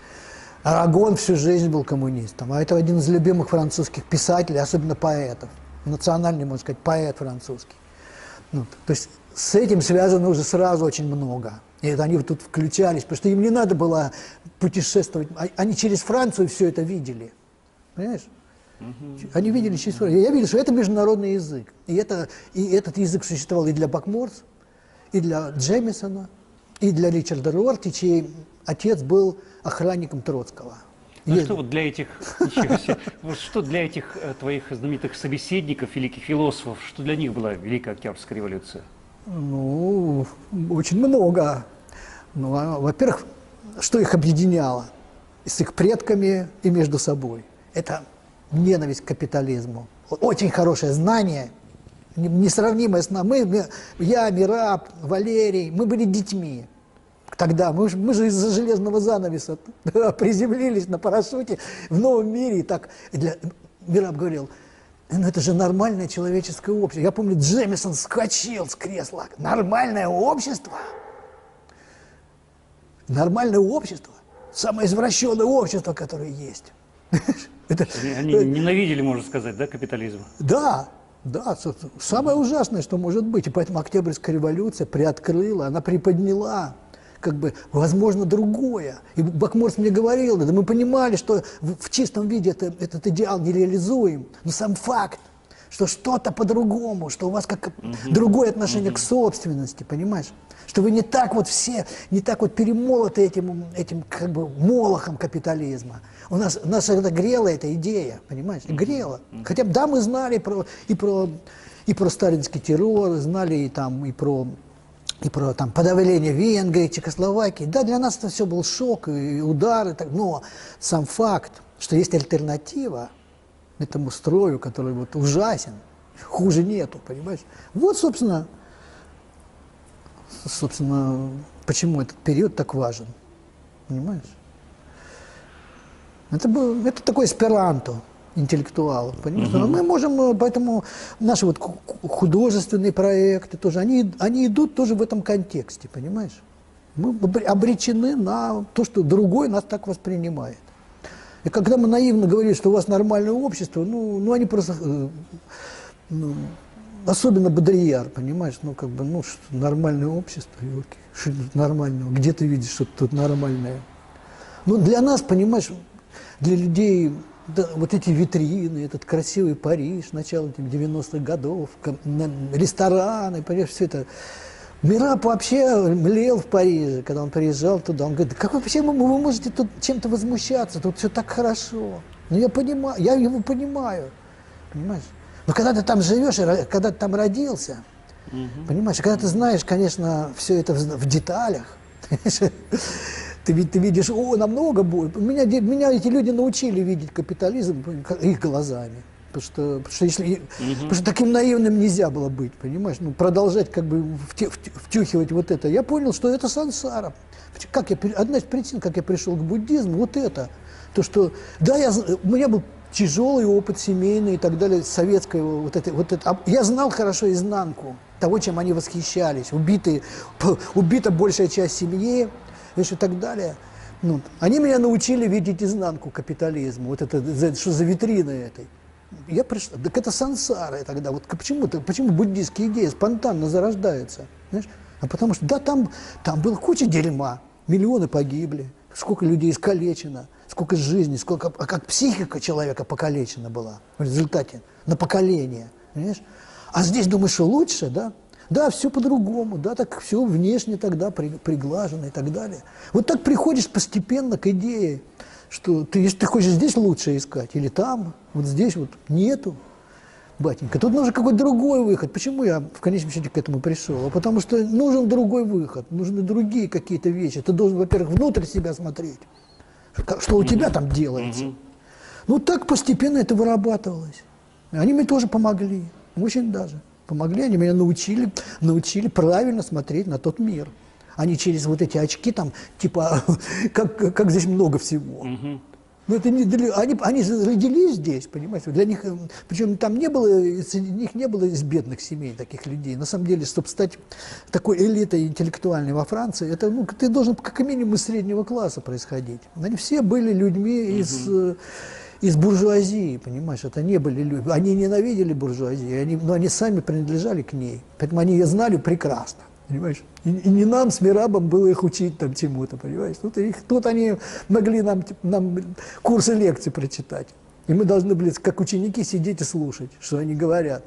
Арагон всю жизнь был коммунистом, а это один из любимых французских писателей, особенно поэтов, национальный, можно сказать, поэт французский. Вот. То есть с этим связано уже сразу очень много. И это они тут включались, потому что им не надо было путешествовать. Они через Францию все это видели. Понимаешь? Они видели через Францию. Я видел, что это международный язык. И этот язык существовал и для Бакморс, и для Джемисона, и для Ричарда Рорти, чей отец был охранником Троцкого. Ну что вот для этих, вот что для этих твоих знаменитых собеседников, великих философов, что для них была Великая Октябрьская революция? Ну, очень много. Ну, во-первых, что их объединяло с их предками и между собой? Это ненависть к капитализму. Очень хорошее знание, несравнимое с нами. Я, Мираб, Валерий, мы были детьми. Тогда мы же из-за железного занавеса приземлились на парашюте в новом мире. И так Мираб говорил: ну это же нормальное человеческое общество. Я помню, Джемисон вскочил с кресла. Нормальное общество? Нормальное общество? Самое извращенное общество, которое есть. Они ненавидели, можно сказать, да, капитализм? Да, самое ужасное, что может быть. И поэтому Октябрьская революция приоткрыла, она приподняла, как бы, возможно, другое. И Бакморс мне говорил, да мы понимали, что в чистом виде этот идеал нереализуем, но сам факт, что что-то по-другому, что у вас как другое отношение к собственности, понимаешь? Что вы не так вот все, не так вот перемолоты этим как бы молохом капитализма. Нас это грела эта идея, понимаешь? Грела. Хотя бы, да, мы знали и про сталинский террор, знали и про там, подавление Венгрии, Чехословакии. Да, для нас это все был шок и удар, но сам факт, что есть альтернатива этому строю, который вот ужасен, хуже нету, понимаешь? Вот, собственно, почему этот период так важен, понимаешь? Это такой эсперанто интеллектуалов, понимаешь? Но мы можем, поэтому наши вот художественные проекты тоже, они идут тоже в этом контексте, понимаешь? Мы обречены на то, что другой нас так воспринимает. И когда мы наивно говорим, что у вас нормальное общество, ну они просто, особенно Бодрийяр, понимаешь, что нормальное общество, что тут нормального, где ты видишь, что тут нормальное? Ну для нас, понимаешь, для людей, да, вот эти витрины, этот красивый Париж, начало 90-х годов, рестораны, понимаешь, все это. Мираб вообще млел в Париже, когда он приезжал туда. Он говорит: да как вообще вы можете тут чем-то возмущаться, тут все так хорошо. Ну я понимаю, я его понимаю, понимаешь? Но когда ты там живешь, когда ты там родился, понимаешь, когда ты знаешь, конечно, все это в деталях, ты видишь, намного больше. Меня эти люди научили видеть капитализм их глазами. Потому что таким наивным нельзя было быть, понимаешь? продолжать как бы втюхивать вот это. Я понял, что это сансара. Одна из причин, как я пришел к буддизму, вот это. То, что, да, у меня был тяжелый опыт семейный и так далее, советского, вот это. Я знал хорошо изнанку того, чем они восхищались. Убита большая часть семьи, и так далее. Они меня научили видеть изнанку капитализма. Вот это, что за витрина этой. Я пришел, так это сансара тогда. Вот почему буддийские идеи спонтанно зарождаются? Знаешь? А потому что, да, там была куча дерьма. Миллионы погибли, сколько людей искалечено, сколько жизней, сколько, а как психика человека покалечена была в результате, на поколение, понимаешь? А здесь думаешь, что лучше, да? Да, все по-другому, да, так все внешне тогда приглажено и так далее. Вот так приходишь постепенно к идее, что ты, если ты хочешь здесь лучше искать, или там, вот здесь вот нету, батенька, тут нужен какой-то другой выход. Почему я в конечном счете к этому пришел? А потому что нужен другой выход, нужны другие какие-то вещи. Ты должен, во-первых, внутрь себя смотреть, что у тебя там делается. Ну, так постепенно это вырабатывалось. Они мне тоже помогли, очень даже. Помогли, они меня научили правильно смотреть на тот мир. Они через вот эти очки там, типа, как здесь много всего. Но это не для, они же родились здесь, понимаете, для них, причем там не было, среди них не было из бедных семей таких людей. На самом деле, чтобы стать такой элитой интеллектуальной во Франции, это, ну, ты должен как минимум из среднего класса происходить. Они все были людьми из буржуазии, понимаешь, это не были люди, они ненавидели буржуазию, но они сами принадлежали к ней, поэтому они ее знали прекрасно, понимаешь, и не нам с Мирабом было их учить там чему-то, понимаешь, тут они могли нам курсы лекций прочитать, и мы должны были, как ученики, сидеть и слушать, что они говорят.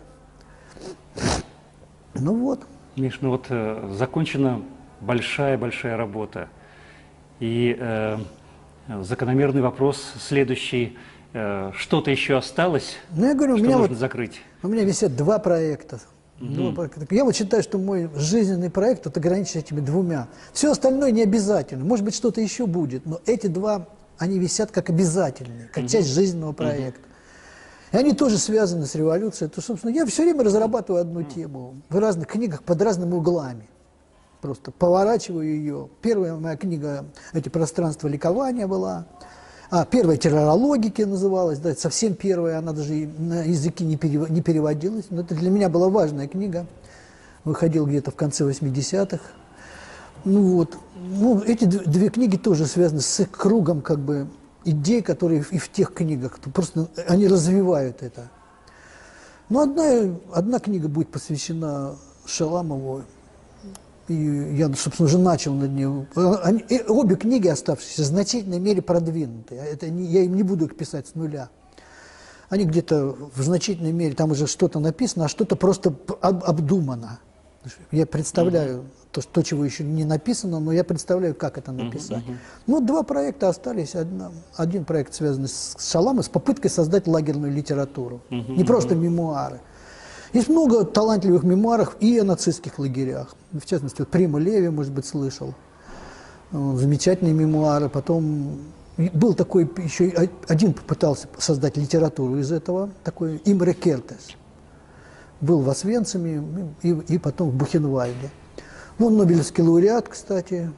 Ну вот. Миш, ну вот закончена большая работа, и закономерный вопрос следующий. Что-то еще осталось, ну, я говорю, что нужно вот закрыть? У меня висят два проекта. Я вот считаю, что мой жизненный проект вот ограничен этими двумя. Все остальное не обязательно. Может быть, что-то еще будет, но эти два, они висят как обязательные, как часть жизненного проекта. И они тоже связаны с революцией. То, собственно, я все время разрабатываю одну тему в разных книгах под разными углами. Просто поворачиваю ее. Первая моя книга «Эти пространства ликования» была. Первая террорология называлась, да, совсем первая, она даже на языки не переводилась, но это для меня была важная книга, выходила где-то в конце 80-х. Ну вот, ну, эти две книги тоже связаны с их кругом как бы идей, которые и в тех книгах, просто они развивают это. Но одна книга будет посвящена Шаламову. И я, собственно, уже начал над ней. Обе книги, оставшиеся, в значительной мере продвинуты. Я им не буду их писать с нуля. Они где-то в значительной мере, там уже что-то написано, а что-то просто обдумано. Я представляю то, чего еще не написано, но я представляю, как это написать. Ну, два проекта остались. Один проект связан с Шаламовым, с попыткой создать лагерную литературу. Не просто мемуары. Есть много талантливых мемуаров и о нацистских лагерях. В частности, вот Прима Леви, может быть, слышал. Замечательные мемуары. Потом был такой, еще один попытался создать литературу из этого, такой Имре Кертес. Был в Освенциме и потом в Бухенвальде. Ну, он нобелевский лауреат, кстати.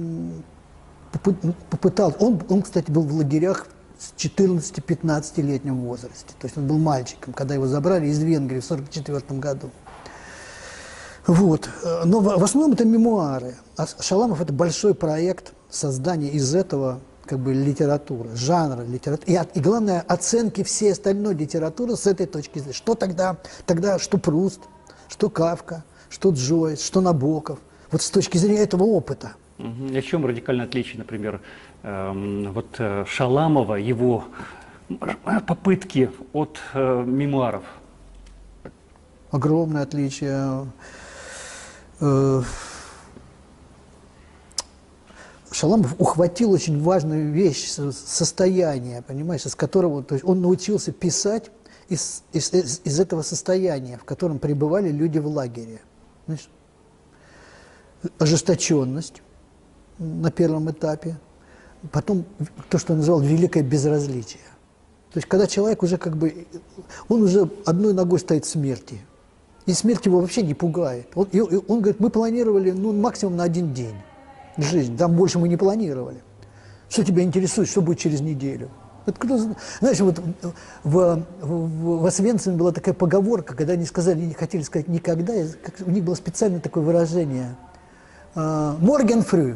Он, кстати, был в лагерях с 14-15-летнем возрасте. То есть он был мальчиком, когда его забрали из Венгрии в 1944 году. Вот. Но в основном это мемуары. А Шаламов – это большой проект создания из этого как бы литературы, жанра литературы. И главное, оценки всей остальной литературы с этой точки зрения. Что тогда что Пруст, что Кафка, что Джойс, что Набоков. Вот с точки зрения этого опыта. И в чем радикальное отличие, например, вот Шаламова, его попытки от мемуаров? Огромное отличие. Шаламов ухватил очень важную вещь, состояние, понимаешь, из которого, то есть он научился писать из этого состояния, в котором пребывали люди в лагере. Знаешь, ожесточенность на первом этапе, потом то, что он называл великое безразличие. То есть когда человек уже как бы, он уже одной ногой стоит в смерти, и смерть его вообще не пугает. Он говорит, мы планировали максимум на 1 день жизнь, там больше мы не планировали. Что тебя интересует, что будет через неделю? Вот знаешь, вот в Освенциме была такая поговорка, когда они сказали, не хотели сказать никогда, у них было специальное такое выражение «Morgen früh».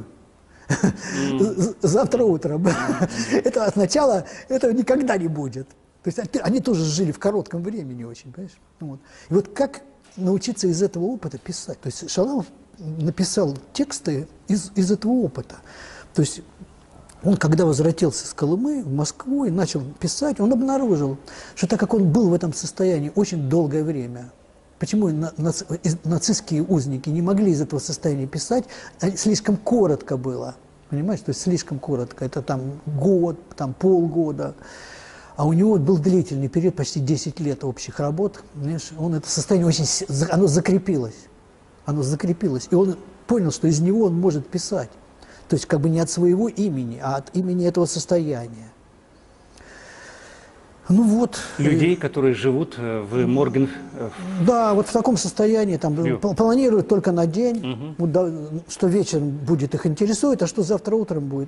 Завтра утром. Это сначала, этого никогда не будет. То есть они тоже жили в коротком времени очень, понимаешь? Вот. И вот как научиться из этого опыта писать? То есть Шаламов написал тексты из этого опыта. То есть он, когда возвратился с Колымы в Москву и начал писать, он обнаружил, что так как он был в этом состоянии очень долгое время, почему нацистские узники не могли из этого состояния писать, слишком коротко было, понимаешь, то есть слишком коротко, это там год, там полгода, а у него был длительный период, почти 10 лет общих работ, понимаешь, он это состояние очень, оно закрепилось, и он понял, что из него он может писать. То есть как бы не от своего имени, а от имени этого состояния. Ну вот. Людей, которые живут в Морген... Да, вот в таком состоянии, там, планируют только на день, вот, да, что вечером будет их интересует, а что завтра утром будет.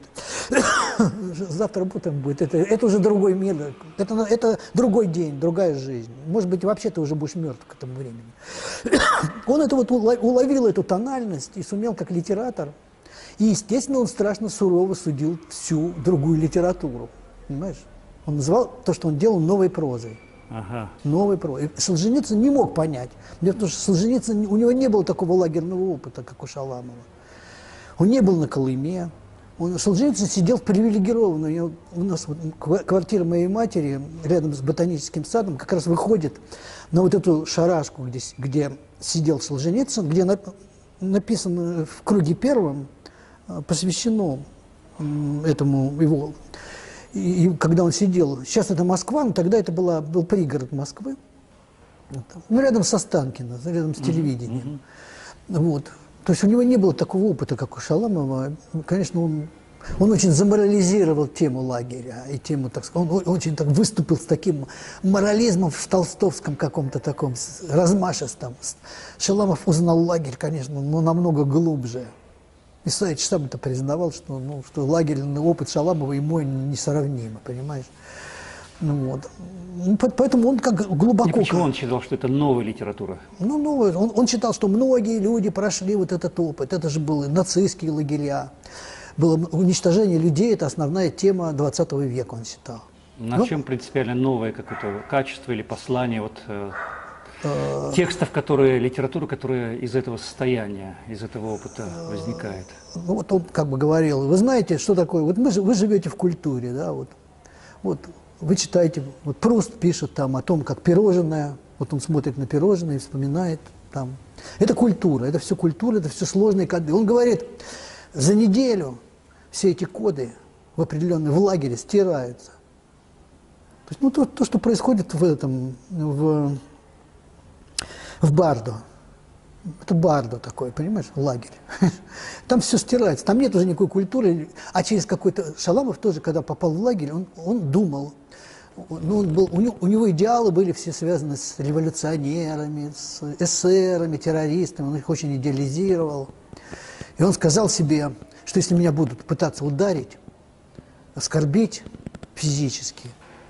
Завтра утром будет. Это уже другой мир, это другой день, другая жизнь. Может быть, вообще ты уже будешь мертв к этому времени. Он это вот уловил эту тональность и сумел как литератор. И, естественно, он страшно сурово судил всю другую литературу, понимаешь? Он называл то, что он делал, новой прозой. Ага. Новой прозой. И Солженицын не мог понять. Потому что Солженицын, у него не было такого лагерного опыта, как у Шаламова. Он не был на Колыме. Солженицын сидел в привилегированной. У нас вот, квартира моей матери рядом с ботаническим садом как раз выходит на вот эту шарашку, где сидел Солженицын, где написано в круге первом, посвящено этому его, и когда он сидел, сейчас это Москва, но тогда это был пригород Москвы, ну, рядом со Останкино, рядом с телевидением. Вот. То есть у него не было такого опыта, как у Шаламова. Конечно, он очень заморализировал тему лагеря, и тему, так сказать, он очень так выступил с таким морализмом в толстовском каком-то таком размашистом. Шаламов узнал лагерь, конечно, но намного глубже. Исаевич сам это признавал, что лагерный опыт Шаламова и мой несравнимы, понимаешь? Ну, вот. Поэтому он как глубоко... И почему он считал, что это новая литература? Ну, новая. Он считал, что многие люди прошли вот этот опыт. Это же были нацистские лагеря. Было уничтожение людей, это основная тема 20 века, он считал. На чем принципиально новое какое-то качество или послание вот, текстов, литературы, которая из этого состояния, из этого опыта возникает? Ну, вот он как бы говорил, вы знаете, что такое, вот вы живете в культуре, да, вот вы читаете, вот Пруст пишет там о том, как пирожное, вот он смотрит на пирожное и вспоминает там. Это культура, это все сложные коды. Он говорит, за неделю все эти коды в лагере стираются. То есть, ну, то, что происходит в Бардо. Это Бардо такой, понимаешь, лагерь. Там все стирается, там нет уже никакой культуры. А через какой-то... Шаламов тоже, когда попал в лагерь, он думал. Ну, у него идеалы были все связаны с революционерами, с эсерами, террористами. Он их очень идеализировал. И он сказал себе, что если меня будут пытаться ударить, оскорбить физически,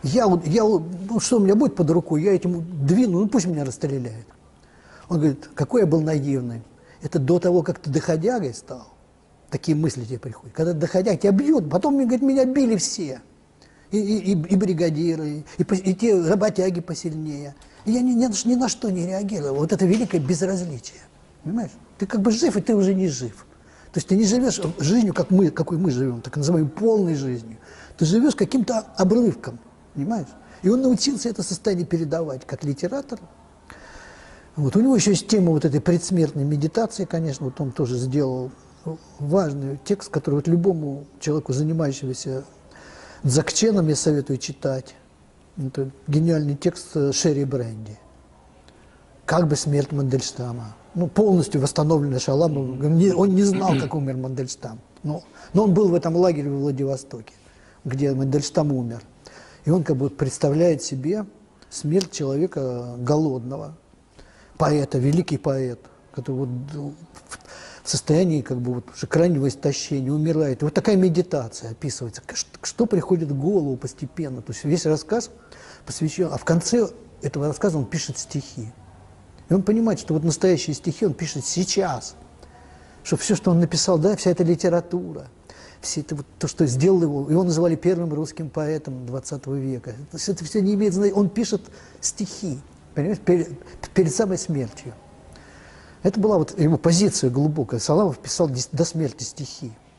ну, что у меня будет под рукой, я этим двину, ну пусть меня расстреляют. Он говорит, какой я был наивный. Это до того, как ты доходягой стал, такие мысли тебе приходят. Когда доходяг тебя бьют, потом, говорит, меня били все. И бригадиры, и те работяги посильнее. И я ни на что не реагировал. Вот это великое безразличие. Понимаешь? Ты как бы жив, и ты уже не жив. То есть ты не живешь жизнью, какой мы живем, так называемой полной жизнью. Ты живешь каким-то обрывком. Понимаешь? И он научился это состояние передавать как литератор. Вот. У него еще есть тема вот этой предсмертной медитации, конечно, вот он тоже сделал важный текст, который вот любому человеку, занимающемуся дзакченом, я советую читать. Это гениальный текст Шерри Брэнди. Как бы смерть Мандельштама. Ну, полностью восстановленный Шаламов. Он не знал, как умер Мандельштам. Но он был в этом лагере во Владивостоке, где Мандельштам умер. И он как бы представляет себе смерть человека голодного, поэта, великий поэт, который вот в состоянии как бы вот уже крайнего истощения умирает. И вот такая медитация описывается, что приходит в голову постепенно. То есть весь рассказ посвящен, а в конце этого рассказа он пишет стихи. И он понимает, что вот настоящие стихи он пишет сейчас, что все, что он написал, да, вся эта литература, все это вот то, что сделал его называли первым русским поэтом 20 века. Это все не имеет значения. Он пишет стихи, понимаешь, перед самой смертью. Это была вот его позиция глубокая. Шаламов писал до смерти стихи.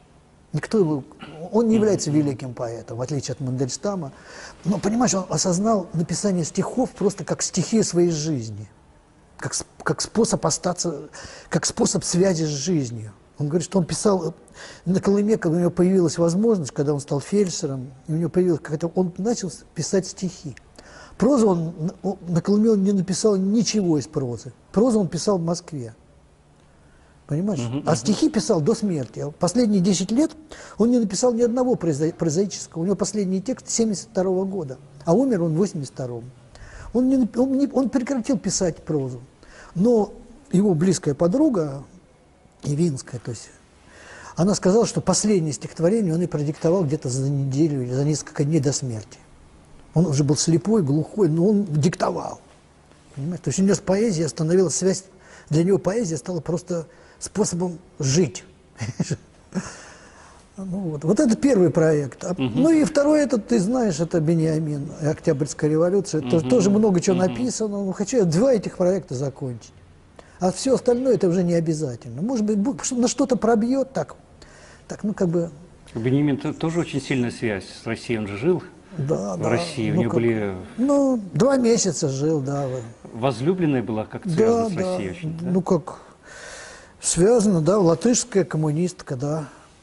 Он не является великим поэтом, в отличие от Мандельштама. Но, понимаешь, он осознал написание стихов просто как стихию своей жизни, как способ остаться, как способ связи с жизнью. Он говорит, что он писал на Колыме, когда у него появилась возможность, когда он стал фельдшером, и у него появилась какая-то, он начал писать стихи. Прозу на Колыме он не написал ничего из прозы. Прозу он писал в Москве. Понимаешь? А стихи писал до смерти. Последние 10 лет он не написал ни одного прозаического. У него последний текст 1972 года, а умер он в 1982. Он прекратил писать прозу. Но его близкая подруга, Ивинская, то есть, она сказала, что последнее стихотворение он и продиктовал где-то за неделю или за несколько дней до смерти. Он уже был слепой, глухой, но он диктовал. Понимаешь? То есть у него с поэзией остановилась связь. Для него поэзия стала просто способом жить. Вот это первый проект. Ну и второй, ты знаешь, это Бениамин, Октябрьская революция. Тоже много чего написано. Но хочу 2 этих проекта закончить. А все остальное это уже не обязательно. Может быть, на что-то пробьет так, ну как бы... У Бениамина тоже очень сильная связь с Россией. Он же жил в России. У него были... 2 месяца жил, да. Возлюбленная была как-то связана с Россией очень, да? Ну как... Связано, да, латышская коммунистка, да.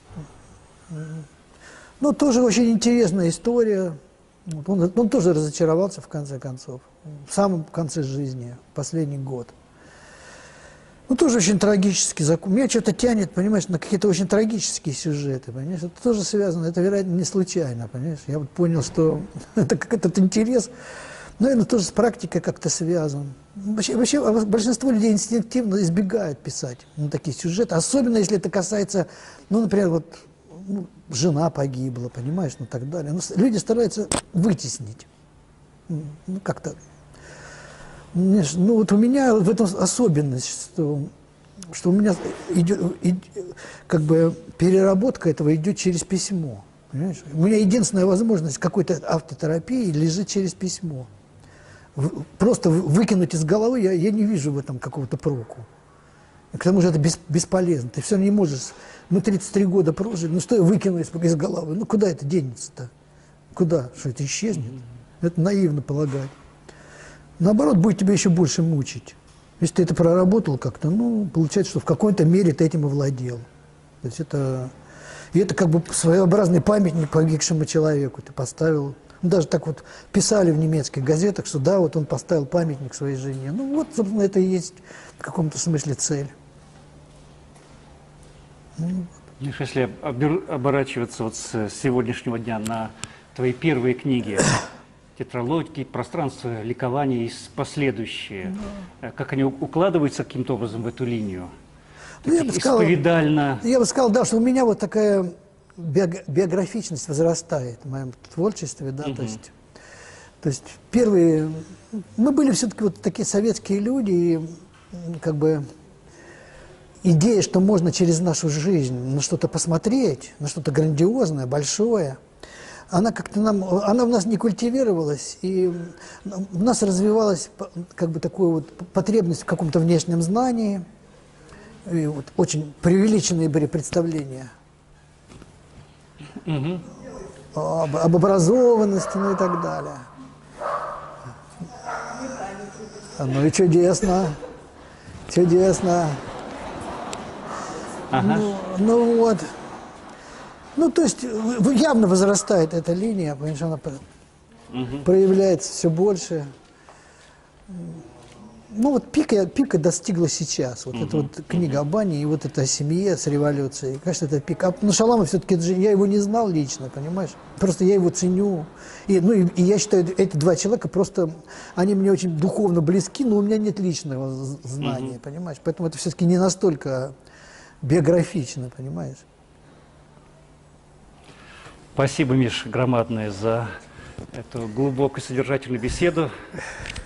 Ну, тоже очень интересная история. Он тоже разочаровался, в конце концов. В самом конце жизни, последний год. Ну, тоже очень трагический закон. Меня что-то тянет, понимаешь, на какие-то очень трагические сюжеты, понимаешь. Это тоже связано, это, вероятно, не случайно, понимаешь. Я вот понял, что это как этот интерес, наверное, тоже с практикой как-то связан. Вообще большинство людей инстинктивно избегают писать такие сюжеты, особенно если это касается, ну, например, вот жена погибла, понимаешь, ну так далее. Но люди стараются вытеснить, ну как-то. Ну вот у меня в этом особенность, что у меня как бы переработка этого идет через письмо. Понимаешь? У меня единственная возможность какой-то автотерапии лежит через письмо. Просто выкинуть из головы я не вижу в этом какого-то проку. К тому же это бесполезно. Ты все равно не можешь. Мы 33 года прожили, ну что я выкину из головы? Ну куда это денется-то? Куда? Что это исчезнет? Это наивно полагать. Наоборот, будет тебя еще больше мучить. Если ты это проработал как-то, ну, получается, что в какой-то мере ты этим овладел. То есть это как бы своеобразный памятник погибшему человеку ты поставил. Ну, даже так вот писали в немецких газетах, что да, вот он поставил памятник своей жене. Ну вот, собственно, это и есть в каком-то смысле цель. Если оборачиваться вот с сегодняшнего дня на твои первые книги, тетралогии, пространство ликования и последующие, как они укладываются каким-то образом в эту линию? Ну, я бы сказал, исповедально. Я бы сказал, да, что у меня вот такая биографичность возрастает в моем творчестве, да, то есть первые, мы были все-таки вот такие советские люди, и как бы идея, что можно через нашу жизнь на что-то посмотреть, на что-то грандиозное, большое, она как-то она в нас не культивировалась, и в нас развивалась как бы такая вот потребность в каком-то внешнем знании, и вот очень преувеличенные были представления об образованности, ну и так далее. Ну и чудесно, чудесно. Ну вот. Ну, то есть явно возрастает эта линия, понимаешь, она проявляется все больше. Ну, вот пика достигла сейчас. Вот эта вот книга об Ане и вот это о семье с революцией. Конечно, это пик. Но Шаламов все-таки, я его не знал лично, понимаешь? Просто я его ценю. И я считаю, эти 2 человека просто, они мне очень духовно близки, но у меня нет личного знания, понимаешь? Поэтому это все-таки не настолько биографично, понимаешь? Спасибо, Миш, громадное за эту глубокую содержательную беседу.